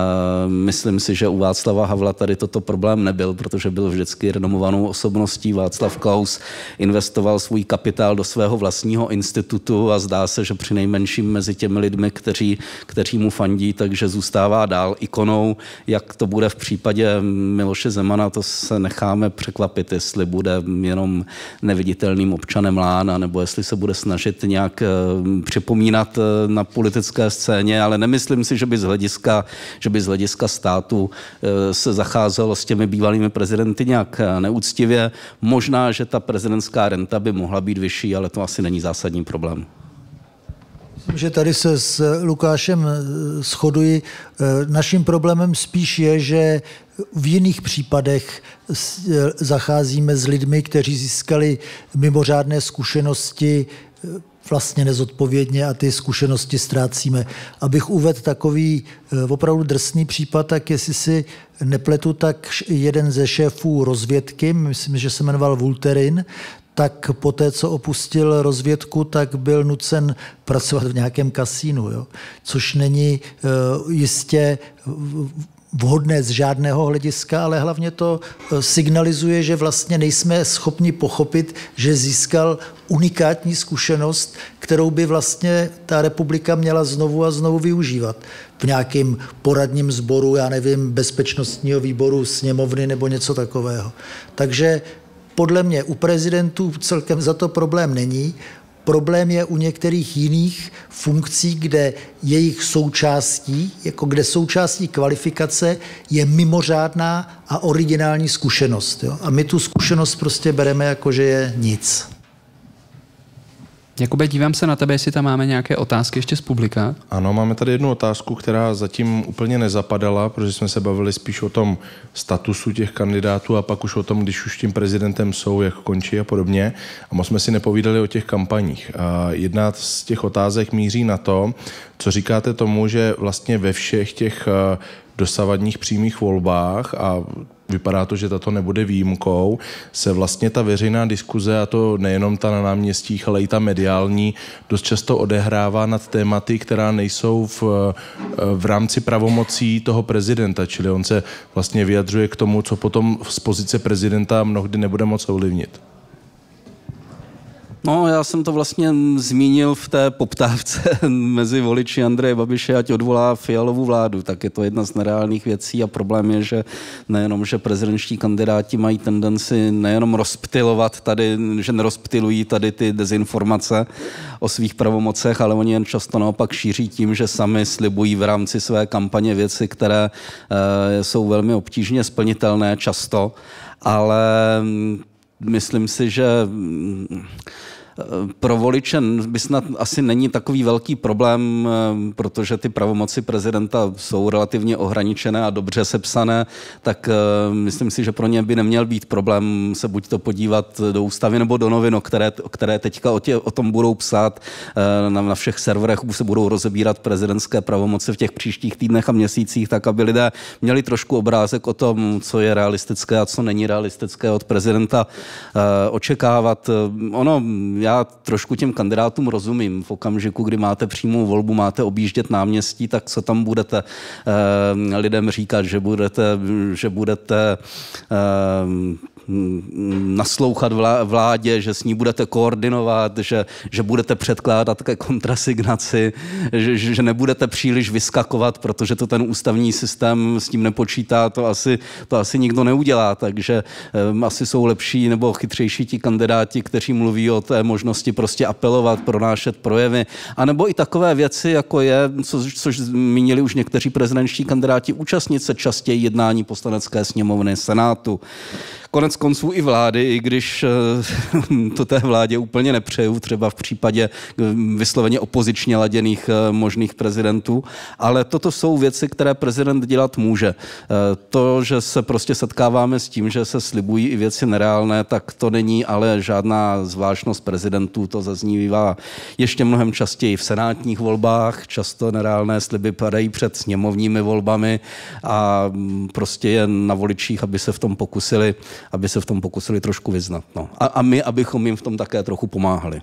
S3: Myslím si, že u Václava Havla tady toto problém nebyl, protože byl vždycky renomovanou osobností. Václav Klaus investoval svůj kapitál do svého vlastního institutu a zdá se, že při nejmenším mezi těmi lidmi, kteří, kteří mu fandí, takže zůstává dál ikonou. Jak to bude v případě Miloše Zemana, to se necháme překvapit, jestli bude jenom neviditelným občanem Lána, nebo jestli se bude snažit nějak připomínat na politické scéně, ale nemyslím si, že by z hlediska, že by z hlediska státu se zacházelo s těmi bývalými prezidenty nějak neúctivě. Možná, že ta prezidentská renta by mohla být vyšší, ale to asi není zásadní problém.
S2: Myslím, že tady se s Lukášem shoduji. Naším problémem spíš je, že v jiných případech zacházíme s lidmi, kteří získali mimořádné zkušenosti vlastně nezodpovědně a ty zkušenosti ztrácíme. Abych uvedl takový opravdu drsný případ, tak jestli si nepletu, tak jeden ze šéfů rozvědky, myslím, že se jmenoval Vulterin, tak poté, co opustil rozvědku, tak byl nucen pracovat v nějakém kasínu, jo? Což není uh, jistě vhodné z žádného hlediska, ale hlavně to signalizuje, že vlastně nejsme schopni pochopit, že získal unikátní zkušenost, kterou by vlastně ta republika měla znovu a znovu využívat. V nějakém poradním sboru, já nevím, bezpečnostního výboru sněmovny nebo něco takového. Takže podle mě u prezidentů celkem za to problém není. Problém je u některých jiných funkcí, kde jejich součástí, jako kde součástí kvalifikace je mimořádná a originální zkušenost. Jo? A my tu zkušenost prostě bereme jako, že je nic.
S1: Jakube, dívám se na tebe, jestli tam máme nějaké otázky ještě z publika.
S4: Ano, máme tady jednu otázku, která zatím úplně nezapadala, protože jsme se bavili spíš o tom statusu těch kandidátů a pak už o tom, když už tím prezidentem jsou, jak končí a podobně. A moc jsme si nepovídali o těch kampaních. A jedna z těch otázek míří na to, co říkáte tomu, že vlastně ve všech těch dosavadních přímých volbách, a vypadá to, že tato nebude výjimkou, se vlastně ta veřejná diskuze, a to nejenom ta na náměstích, ale i ta mediální, dost často odehrává nad tématy, která nejsou v, v rámci pravomocí toho prezidenta, čili on se vlastně vyjadřuje k tomu, co potom z pozice prezidenta mnohdy nebude moc ovlivnit.
S3: No, já jsem to vlastně zmínil v té poptávce mezi voliči Andreje Babiše, ať odvolá Fialovu vládu, tak je to jedna z nereálných věcí a problém je, že nejenom, že prezidentští kandidáti mají tendenci nejenom rozptylovat tady, že nerozptylují tady ty dezinformace o svých pravomocech, ale oni jen často naopak šíří tím, že sami slibují v rámci své kampaně věci, které e, jsou velmi obtížně splnitelné často, ale myslím si, že pro voliče by snad asi není takový velký problém, protože ty pravomoci prezidenta jsou relativně ohraničené a dobře sepsané, tak myslím si, že pro ně by neměl být problém se buď to podívat do ústavy nebo do novin, o které, o které teďka o, tě, o tom budou psát. Na, na všech serverech už se budou rozebírat prezidentské pravomoci v těch příštích týdnech a měsících, tak aby lidé měli trošku obrázek o tom, co je realistické a co není realistické od prezidenta očekávat. Ono, já trošku těm kandidátům rozumím. V okamžiku, kdy máte přímou volbu, máte objíždět náměstí, tak co tam budete eh, lidem říkat, že budete, že budete eh, naslouchat vládě, že s ní budete koordinovat, že, že budete předkládat ke kontrasignaci, že, že nebudete příliš vyskakovat, protože to ten ústavní systém s tím nepočítá, to asi, to asi nikdo neudělá, takže um, asi jsou lepší nebo chytřejší ti kandidáti, kteří mluví o té možnosti prostě apelovat, pronášet projevy, anebo i takové věci, jako je, co, což zmínili už někteří prezidentští kandidáti, účastnit se častěji jednání Poslanecké sněmovny, Senátu. Konec konců i vlády, i když to té vládě úplně nepřeju, třeba v případě vysloveně opozičně laděných možných prezidentů, ale toto jsou věci, které prezident dělat může. To, že se prostě setkáváme s tím, že se slibují i věci nereálné, tak to není ale žádná zvláštnost prezidentů, to zaznívá ještě mnohem častěji v senátních volbách, často nereálné sliby padají před sněmovními volbami a prostě je na voličích, aby se v tom pokusili aby se v tom pokusili trošku vyznat. No. A, a my, abychom jim v tom také trochu pomáhali.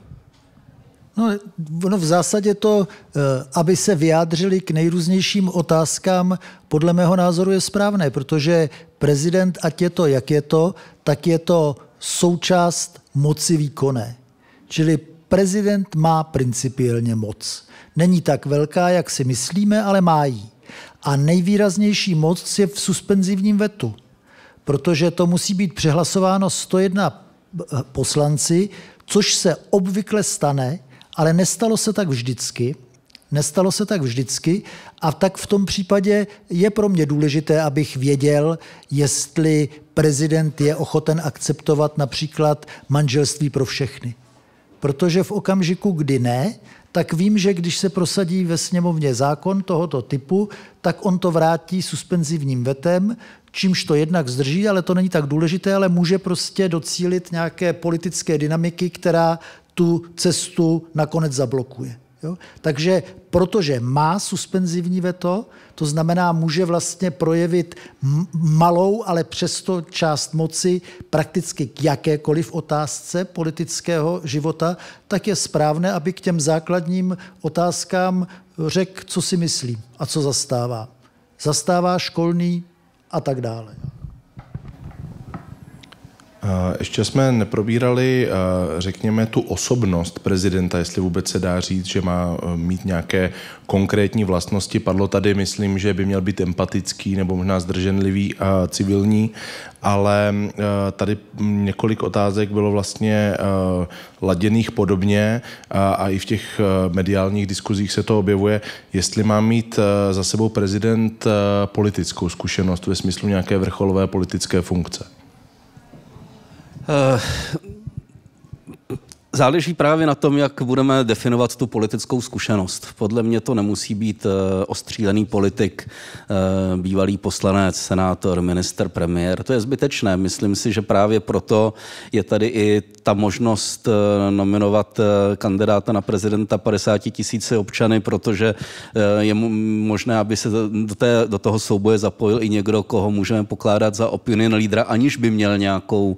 S2: No, no v zásadě to, aby se vyjádřili k nejrůznějším otázkám, podle mého názoru je správné, protože prezident, ať je to, jak je to, tak je to součást moci výkonné. Čili prezident má principiálně moc. Není tak velká, jak si myslíme, ale má ji. A nejvýraznější moc je v suspenzivním vetu, protože to musí být přehlasováno sto jedna poslanci, což se obvykle stane, ale nestalo se tak vždycky. Nestalo se tak vždycky a tak v tom případě je pro mě důležité, abych věděl, jestli prezident je ochoten akceptovat například manželství pro všechny. Protože v okamžiku, kdy ne, tak vím, že když se prosadí ve sněmovně zákon tohoto typu, tak on to vrátí suspenzivním vetem, čímž to jednak zdrží, ale to není tak důležité, ale může prostě docílit nějaké politické dynamiky, která tu cestu nakonec zablokuje. Jo? Takže protože má suspenzivní veto, to znamená, může vlastně projevit malou, ale přesto část moci prakticky k jakékoliv otázce politického života, tak je správné, aby k těm základním otázkám řekl, co si myslí a co zastává. Zastává školný a tak dále.
S4: Ještě jsme neprobírali, řekněme, tu osobnost prezidenta, jestli vůbec se dá říct, že má mít nějaké konkrétní vlastnosti. Padlo tady, myslím, že by měl být empatický nebo možná zdrženlivý a civilní, ale tady několik otázek bylo vlastně laděných podobně a i v těch mediálních diskuzích se to objevuje, jestli má mít za sebou prezident politickou zkušenost ve smyslu nějaké vrcholové politické funkce.
S3: Záleží právě na tom, jak budeme definovat tu politickou zkušenost. Podle mě to nemusí být ostřílený politik, bývalý poslanec, senátor, minister, premiér. To je zbytečné. Myslím si, že právě proto je tady i ta možnost nominovat kandidáta na prezidenta padesáti tisíci občany, protože je možné, aby se do, té, do toho souboje zapojil i někdo, koho můžeme pokládat za opinion lídra, aniž by měl nějakou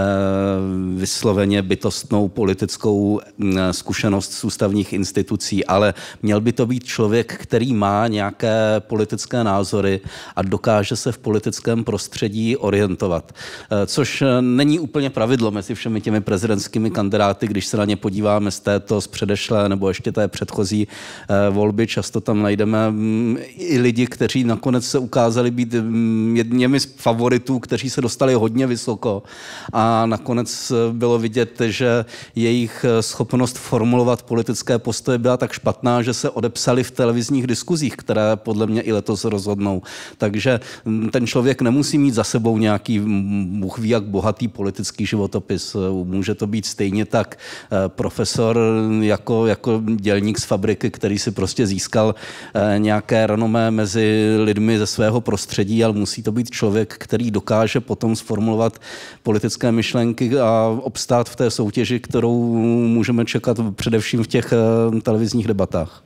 S3: vysloveně bytostnou politickou politickou zkušenost z ústavních institucí, ale měl by to být člověk, který má nějaké politické názory a dokáže se v politickém prostředí orientovat. Což není úplně pravidlo mezi všemi těmi prezidentskými kandidáty, když se na ně podíváme z této, z předešlé nebo ještě té předchozí volby. Často tam najdeme i lidi, kteří nakonec se ukázali být jedněmi z favoritů, kteří se dostali hodně vysoko a nakonec bylo vidět, že jejich schopnost formulovat politické postoje byla tak špatná, že se odepsali v televizních diskuzích, které podle mě i letos rozhodnou. Takže ten člověk nemusí mít za sebou nějaký bůh ví jak bohatý politický životopis. Může to být stejně tak profesor jako, jako dělník z fabriky, který si prostě získal nějaké renomé mezi lidmi ze svého prostředí, ale musí to být člověk, který dokáže potom sformulovat politické myšlenky a obstát v té soutěži, kterou můžeme čekat především v těch televizních debatách.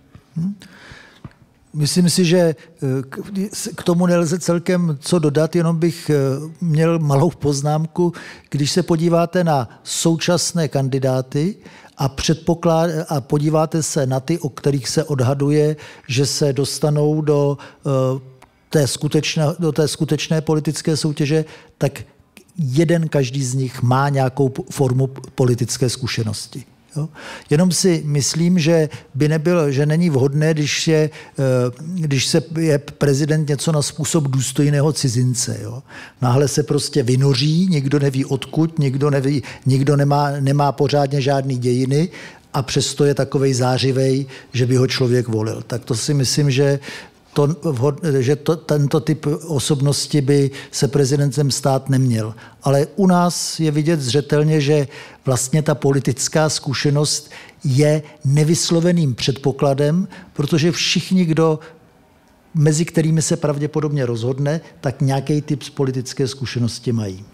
S2: Myslím si, že k tomu nelze celkem co dodat, jenom bych měl malou poznámku. Když se podíváte na současné kandidáty a, předpoklad, a podíváte se na ty, o kterých se odhaduje, že se dostanou do té skutečné, do té skutečné politické soutěže, tak jeden každý z nich má nějakou formu politické zkušenosti. Jo? Jenom si myslím, že by nebylo, že není vhodné, když, je, když se je prezident něco na způsob důstojného cizince. Jo? Náhle se prostě vynoří, nikdo neví odkud, nikdo, neví, nikdo nemá, nemá pořádně žádný dějiny a přesto je takovej zářivej, že by ho člověk volil. Tak to si myslím, že To, že to, tento typ osobnosti by se prezidentem stát neměl. Ale u nás je vidět zřetelně, že vlastně ta politická zkušenost je nevysloveným předpokladem, protože všichni, kdo mezi kterými se pravděpodobně rozhodne, tak nějaký typ politické zkušenosti mají.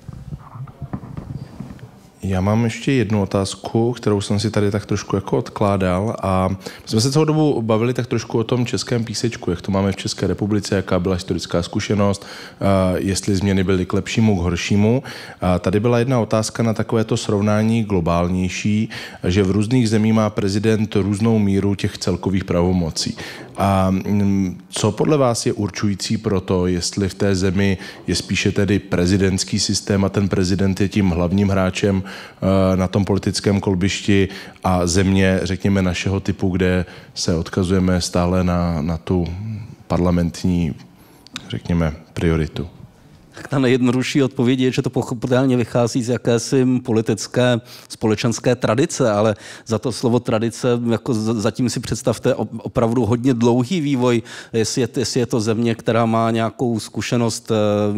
S4: Já mám ještě jednu otázku, kterou jsem si tady tak trošku jako odkládal a jsme se celou dobu bavili tak trošku o tom českém písečku, jak to máme v České republice, jaká byla historická zkušenost, jestli změny byly k lepšímu, k horšímu. A tady byla jedna otázka na takovéto srovnání globálnější, že v různých zemích má prezident různou míru těch celkových pravomocí. A co podle vás je určující pro to, jestli v té zemi je spíše tedy prezidentský systém a ten prezident je tím hlavním hráčem na tom politickém kolbišti a země, řekněme, našeho typu, kde se odkazujeme stále na, na tu parlamentní, řekněme, prioritu?
S3: Tak ta nejjednodušší odpověď je, že to pochopitelně vychází z jakési politické společenské tradice, ale za to slovo tradice, jako zatím si představte opravdu hodně dlouhý vývoj, jestli je, jestli je to země, která má nějakou zkušenost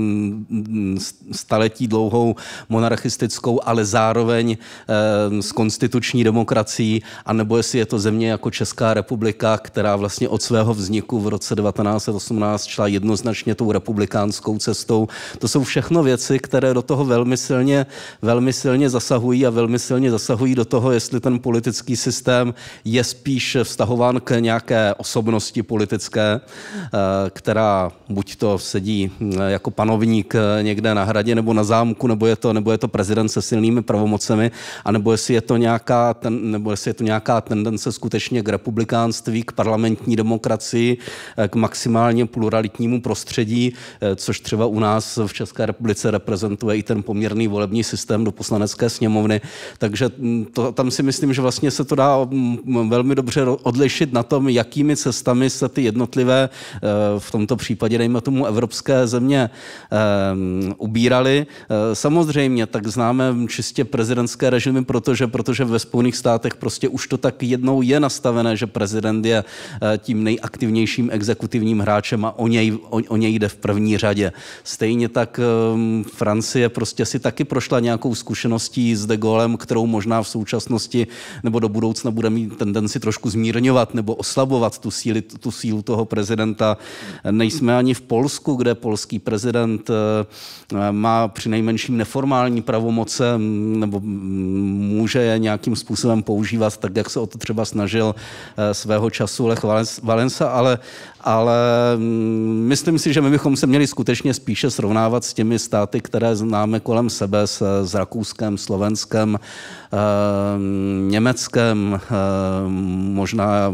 S3: staletí dlouhou monarchistickou, ale zároveň s konstituční demokracií, anebo jestli je to země jako Česká republika, která vlastně od svého vzniku v roce devatenáct set osmnáct šla jednoznačně tou republikánskou cestou. To jsou všechno věci, které do toho velmi silně, velmi silně zasahují a velmi silně zasahují do toho, jestli ten politický systém je spíš vztahován k nějaké osobnosti politické, která buď to sedí jako panovník někde na hradě nebo na zámku, nebo je to, nebo je to prezident se silnými pravomocemi, anebo jestli je to nějaká, ten, nebo jestli je to nějaká tendence skutečně k republikánství, k parlamentní demokracii, k maximálně pluralitnímu prostředí, což třeba u nás v České republice reprezentuje i ten poměrný volební systém do poslanecké sněmovny. Takže to, tam si myslím, že vlastně se to dá velmi dobře odlišit na tom, jakými cestami se ty jednotlivé, v tomto případě dejme tomu evropské země, ubíraly. Samozřejmě, tak známe čistě prezidentské režimy, protože, protože ve Spojených státech prostě už to tak jednou je nastavené, že prezident je tím nejaktivnějším exekutivním hráčem a o něj, o, o něj jde v první řadě. Stejně tak Francie prostě si taky prošla nějakou zkušeností s de Gaulem, kterou možná v současnosti nebo do budoucna bude mít tendenci trošku zmírňovat nebo oslabovat tu, síli, tu sílu toho prezidenta. Nejsme ani v Polsku, kde polský prezident má přinejmenším neformální pravomoce nebo může je nějakým způsobem používat, tak jak se o to třeba snažil svého času Lech Wałęsa, ale ale myslím si, že my bychom se měli skutečně spíše srovnávat s těmi státy, které známe kolem sebe, s, s Rakouskem, Slovenskem, eh, Německem, eh, možná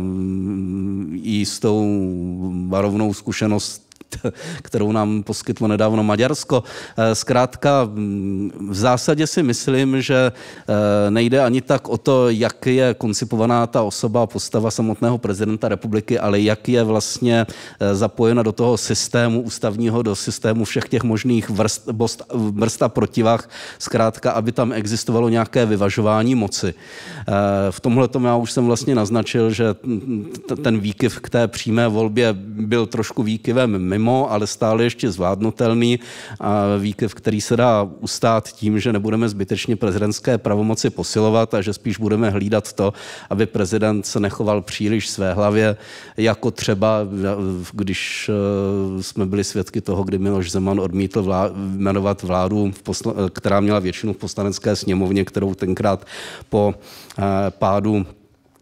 S3: i s tou varovnou zkušeností, kterou nám poskytlo nedávno Maďarsko. Zkrátka, v zásadě si myslím, že nejde ani tak o to, jak je koncipovaná ta osoba, postava samotného prezidenta republiky, ale jak je vlastně zapojena do toho systému ústavního, do systému všech těch možných vrst, vrst a protivách. Zkrátka, aby tam existovalo nějaké vyvažování moci. V tomhle tomu já už jsem vlastně naznačil, že ten výkyv k té přímé volbě byl trošku výkyvem mimo, ale stále ještě zvládnutelný a výkyv, který se dá ustát tím, že nebudeme zbytečně prezidentské pravomoci posilovat a že spíš budeme hlídat to, aby prezident se nechoval příliš své hlavě, jako třeba, když jsme byli svědky toho, kdy Miloš Zeman odmítl vlá- jmenovat vládu, v posla- která měla většinu v poslanecké sněmovně, kterou tenkrát po pádu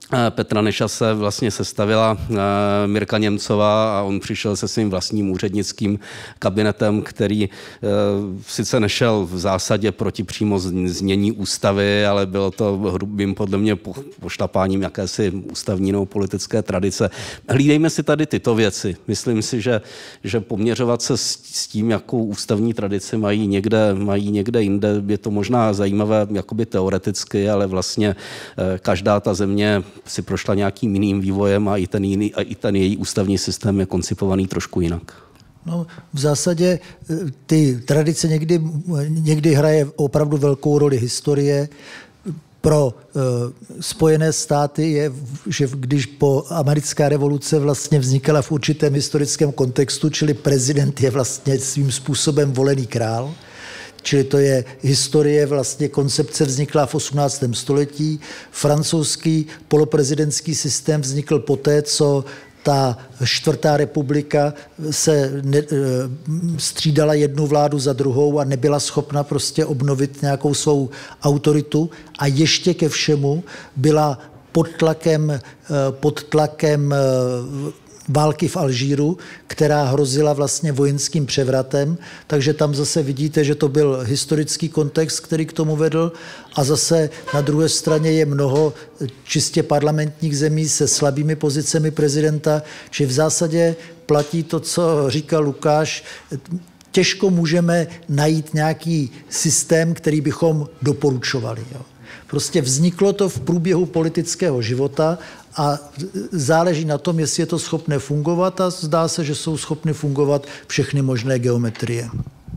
S3: Petra Nečase vlastně sestavila Mirka Němcová a on přišel se svým vlastním úřednickým kabinetem, který sice nešel v zásadě proti přímo znění ústavy, ale bylo to hrubým podle mě pošlapáním jakési ústavní nebo politické tradice. Hlídejme si tady tyto věci. Myslím si, že, že poměřovat se s, s tím, jakou ústavní tradici mají někde, mají někde jinde, je to možná zajímavé jakoby teoreticky, ale vlastně každá ta země si prošla nějakým jiným vývojem a i ten, jiný, a i ten její ústavní systém je koncipovaný trošku jinak.
S2: No, v zásadě ty tradice někdy, někdy hraje opravdu velkou roli historie. Pro uh, Spojené státy je, že když po americké revoluce vlastně vznikala v určitém historickém kontextu, čili prezident je vlastně svým způsobem volený král, čili to je historie, vlastně koncepce vznikla v osmnáctém století. Francouzský poloprezidentský systém vznikl poté, co ta čtvrtá republika se ne, střídala jednu vládu za druhou a nebyla schopna prostě obnovit nějakou svou autoritu a ještě ke všemu byla pod tlakem, pod tlakem války v Alžíru, která hrozila vlastně vojenským převratem, takže tam zase vidíte, že to byl historický kontext, který k tomu vedl a zase na druhé straně je mnoho čistě parlamentních zemí se slabými pozicemi prezidenta, že v zásadě platí to, co říkal Lukáš, těžko můžeme najít nějaký systém, který bychom doporučovali. Jo. Prostě vzniklo to v průběhu politického života a záleží na tom, jestli je to schopné fungovat a zdá se, že jsou schopny fungovat všechny možné geometrie.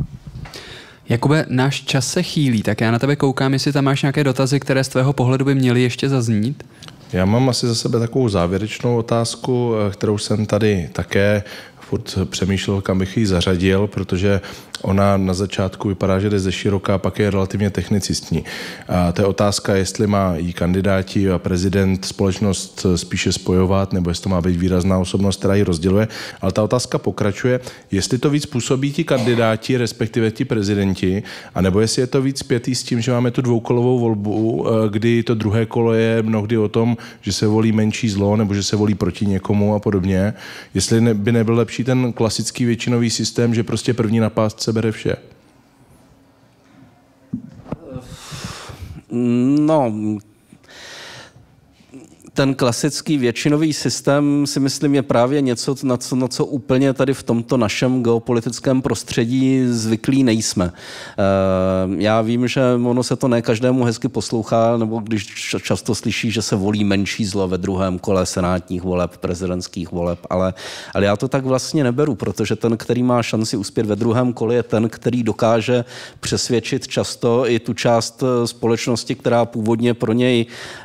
S1: Jakube, náš čas se chýlí, tak já na tebe koukám, jestli tam máš nějaké dotazy, které z tvého pohledu by měly ještě zaznít.
S4: Já mám asi za sebe takovou závěrečnou otázku, kterou jsem tady také furt přemýšlel, kam bych ji zařadil, protože ona na začátku vypadá, že jde ze široká, a pak je relativně technicistní. A to je otázka, jestli má jí kandidáti a prezident společnost spíše spojovat, nebo jestli to má být výrazná osobnost, která ji rozděluje. Ale ta otázka pokračuje, jestli to víc působí ti kandidáti, respektive ti prezidenti, anebo jestli je to víc zpětý s tím, že máme tu dvoukolovou volbu, kdy to druhé kolo je mnohdy o tom, že se volí menší zlo, nebo že se volí proti někomu a podobně. Jestli by nebyl lepší ten klasický většinový systém, že prostě první napást se bere vše.
S3: No, ten klasický většinový systém si myslím je právě něco, na co, na co úplně tady v tomto našem geopolitickém prostředí zvyklí nejsme. Já vím, že ono se to ne každému hezky poslouchá, nebo když často slyší, že se volí menší zlo ve druhém kole senátních voleb, prezidentských voleb, ale, ale já to tak vlastně neberu, protože ten, který má šanci uspět ve druhém kole, je ten, který dokáže přesvědčit často i tu část společnosti, která původně pro něj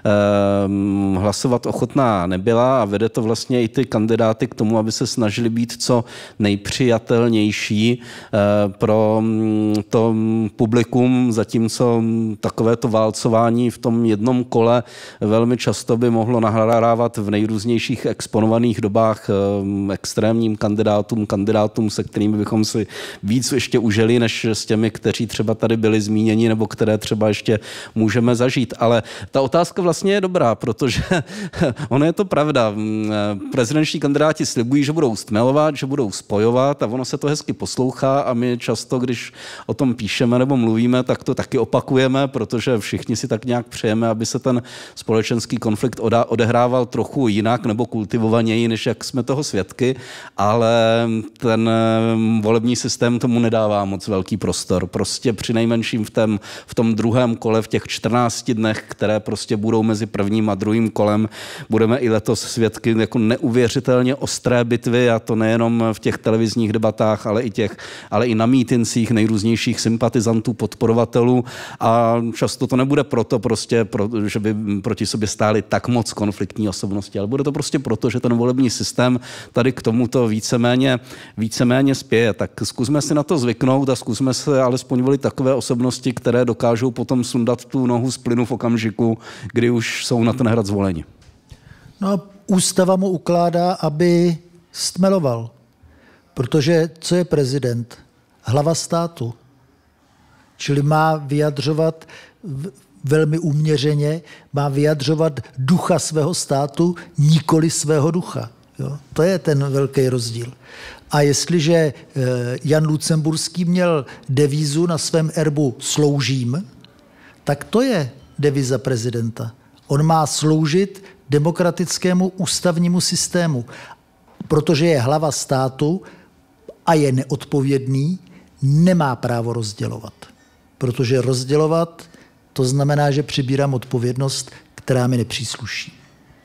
S3: eh, hlasovat ochotná nebyla a vede to vlastně i ty kandidáty k tomu, aby se snažili být co nejpřijatelnější pro to publikum, zatímco takovéto válcování v tom jednom kole velmi často by mohlo nahrávat v nejrůznějších exponovaných dobách extrémním kandidátům, kandidátům, se kterými bychom si víc ještě užili, než s těmi, kteří třeba tady byli zmíněni, nebo které třeba ještě můžeme zažít. Ale ta otázka vlastně je dobrá, protože ono je to pravda. Prezidentští kandidáti slibují, že budou stmelovat, že budou spojovat a ono se to hezky poslouchá a my často, když o tom píšeme nebo mluvíme, tak to taky opakujeme, protože všichni si tak nějak přejeme, aby se ten společenský konflikt odehrával trochu jinak nebo kultivovaněji, než jak jsme toho svědky, ale ten volební systém tomu nedává moc velký prostor. Prostě přinejmenším v, tém, v tom druhém kole, v těch čtrnácti dnech, které prostě budou mezi prvním a druhým kolem, budeme i letos svědky jako neuvěřitelně ostré bitvy, a to nejenom v těch televizních debatách, ale i, těch, ale i na mítincích nejrůznějších sympatizantů, podporovatelů, a často to nebude proto, prostě, pro, že by proti sobě stály tak moc konfliktní osobnosti, ale bude to prostě proto, že ten volební systém tady k tomuto víceméně, víceméně spěje. Tak zkusme si na to zvyknout a zkusme se alespoň volit takové osobnosti, které dokážou potom sundat tu nohu z plynu v okamžiku, kdy už jsou na ten hrad zvoleni.
S2: No a ústava mu ukládá, aby stmeloval. Protože co je prezident? Hlava státu. Čili má vyjadřovat velmi uměřeně, má vyjadřovat ducha svého státu, nikoli svého ducha. Jo? To je ten velký rozdíl. A jestliže Jan Lucemburský měl devízu na svém erbu sloužím, tak to je deviza prezidenta. On má sloužit demokratickému ústavnímu systému, protože je hlava státu a je neodpovědný, nemá právo rozdělovat. Protože rozdělovat, to znamená, že přibírám odpovědnost, která mi nepřísluší.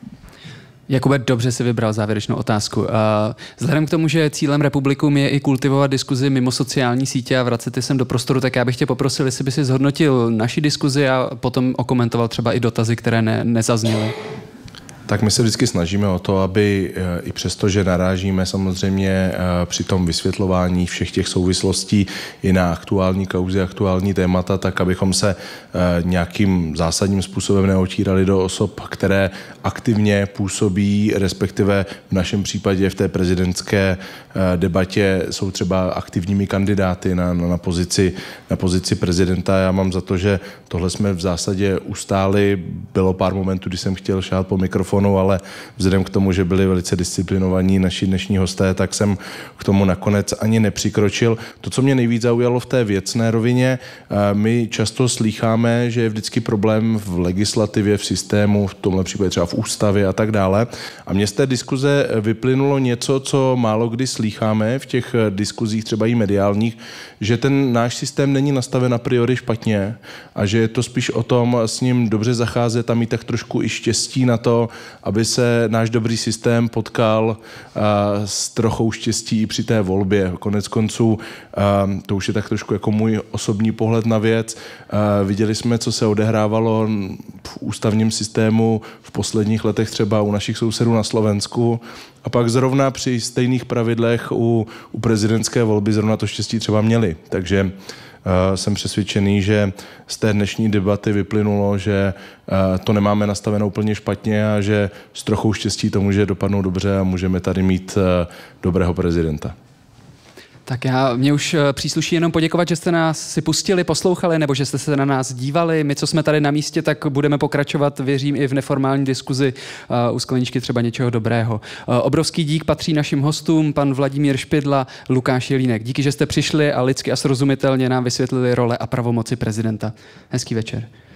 S1: Jakube, dobře si vybral závěrečnou otázku. Vzhledem k tomu, že cílem Republikum je i kultivovat diskuzi mimo sociální sítě a vracet je sem do prostoru, tak já bych tě poprosil, jestli by si zhodnotil naši diskuzi a potom okomentoval třeba i dotazy, které ne, nezazněly.
S4: Tak my se vždycky snažíme o to, aby i přesto, že narážíme samozřejmě při tom vysvětlování všech těch souvislostí i na aktuální kauzy, aktuální témata, tak abychom se nějakým zásadním způsobem neotírali do osob, které aktivně působí, respektive v našem případě v té prezidentské debatě jsou třeba aktivními kandidáty na, na, pozici, na pozici prezidenta. Já mám za to, že tohle jsme v zásadě ustáli. Bylo pár momentů, kdy jsem chtěl šát po mikrofonu, ale vzhledem k tomu, že byli velice disciplinovaní naši dnešní hosté, tak jsem k tomu nakonec ani nepřikročil. To, co mě nejvíc zaujalo v té věcné rovině, my často slýcháme, že je vždycky problém v legislativě, v systému, v tomhle případě třeba v ústavě a tak dále. A mně z té diskuze vyplynulo něco, co málo kdy slýcháme v těch diskuzích třeba i mediálních, že ten náš systém není nastaven a priori špatně a že je to spíš o tom s ním dobře zacházet a mít tak trošku i štěstí na to, aby se náš dobrý systém potkal uh, s trochou štěstí i při té volbě. Konec konců, uh, to už je tak trošku jako můj osobní pohled na věc. Uh, viděli jsme, co se odehrávalo v ústavním systému v posledních letech třeba u našich sousedů na Slovensku a pak zrovna při stejných pravidlech u, u prezidentské volby zrovna to štěstí třeba měli. Takže uh, jsem přesvědčený, že z té dnešní debaty vyplynulo, že uh, to nemáme nastaveno úplně špatně a že s trochou štěstí to může dopadnout dobře a můžeme tady mít uh, dobrého prezidenta.
S1: Tak já, mě už přísluší jenom poděkovat, že jste nás si pustili, poslouchali, nebo že jste se na nás dívali. My, co jsme tady na místě, tak budeme pokračovat, věřím, i v neformální diskuzi uh, u skleničky třeba něčeho dobrého. Uh, obrovský dík patří našim hostům, pan Vladimír Špidla, Lukáš Jelínek. Díky, že jste přišli a lidsky a srozumitelně nám vysvětlili role a pravomoci prezidenta. Hezký večer.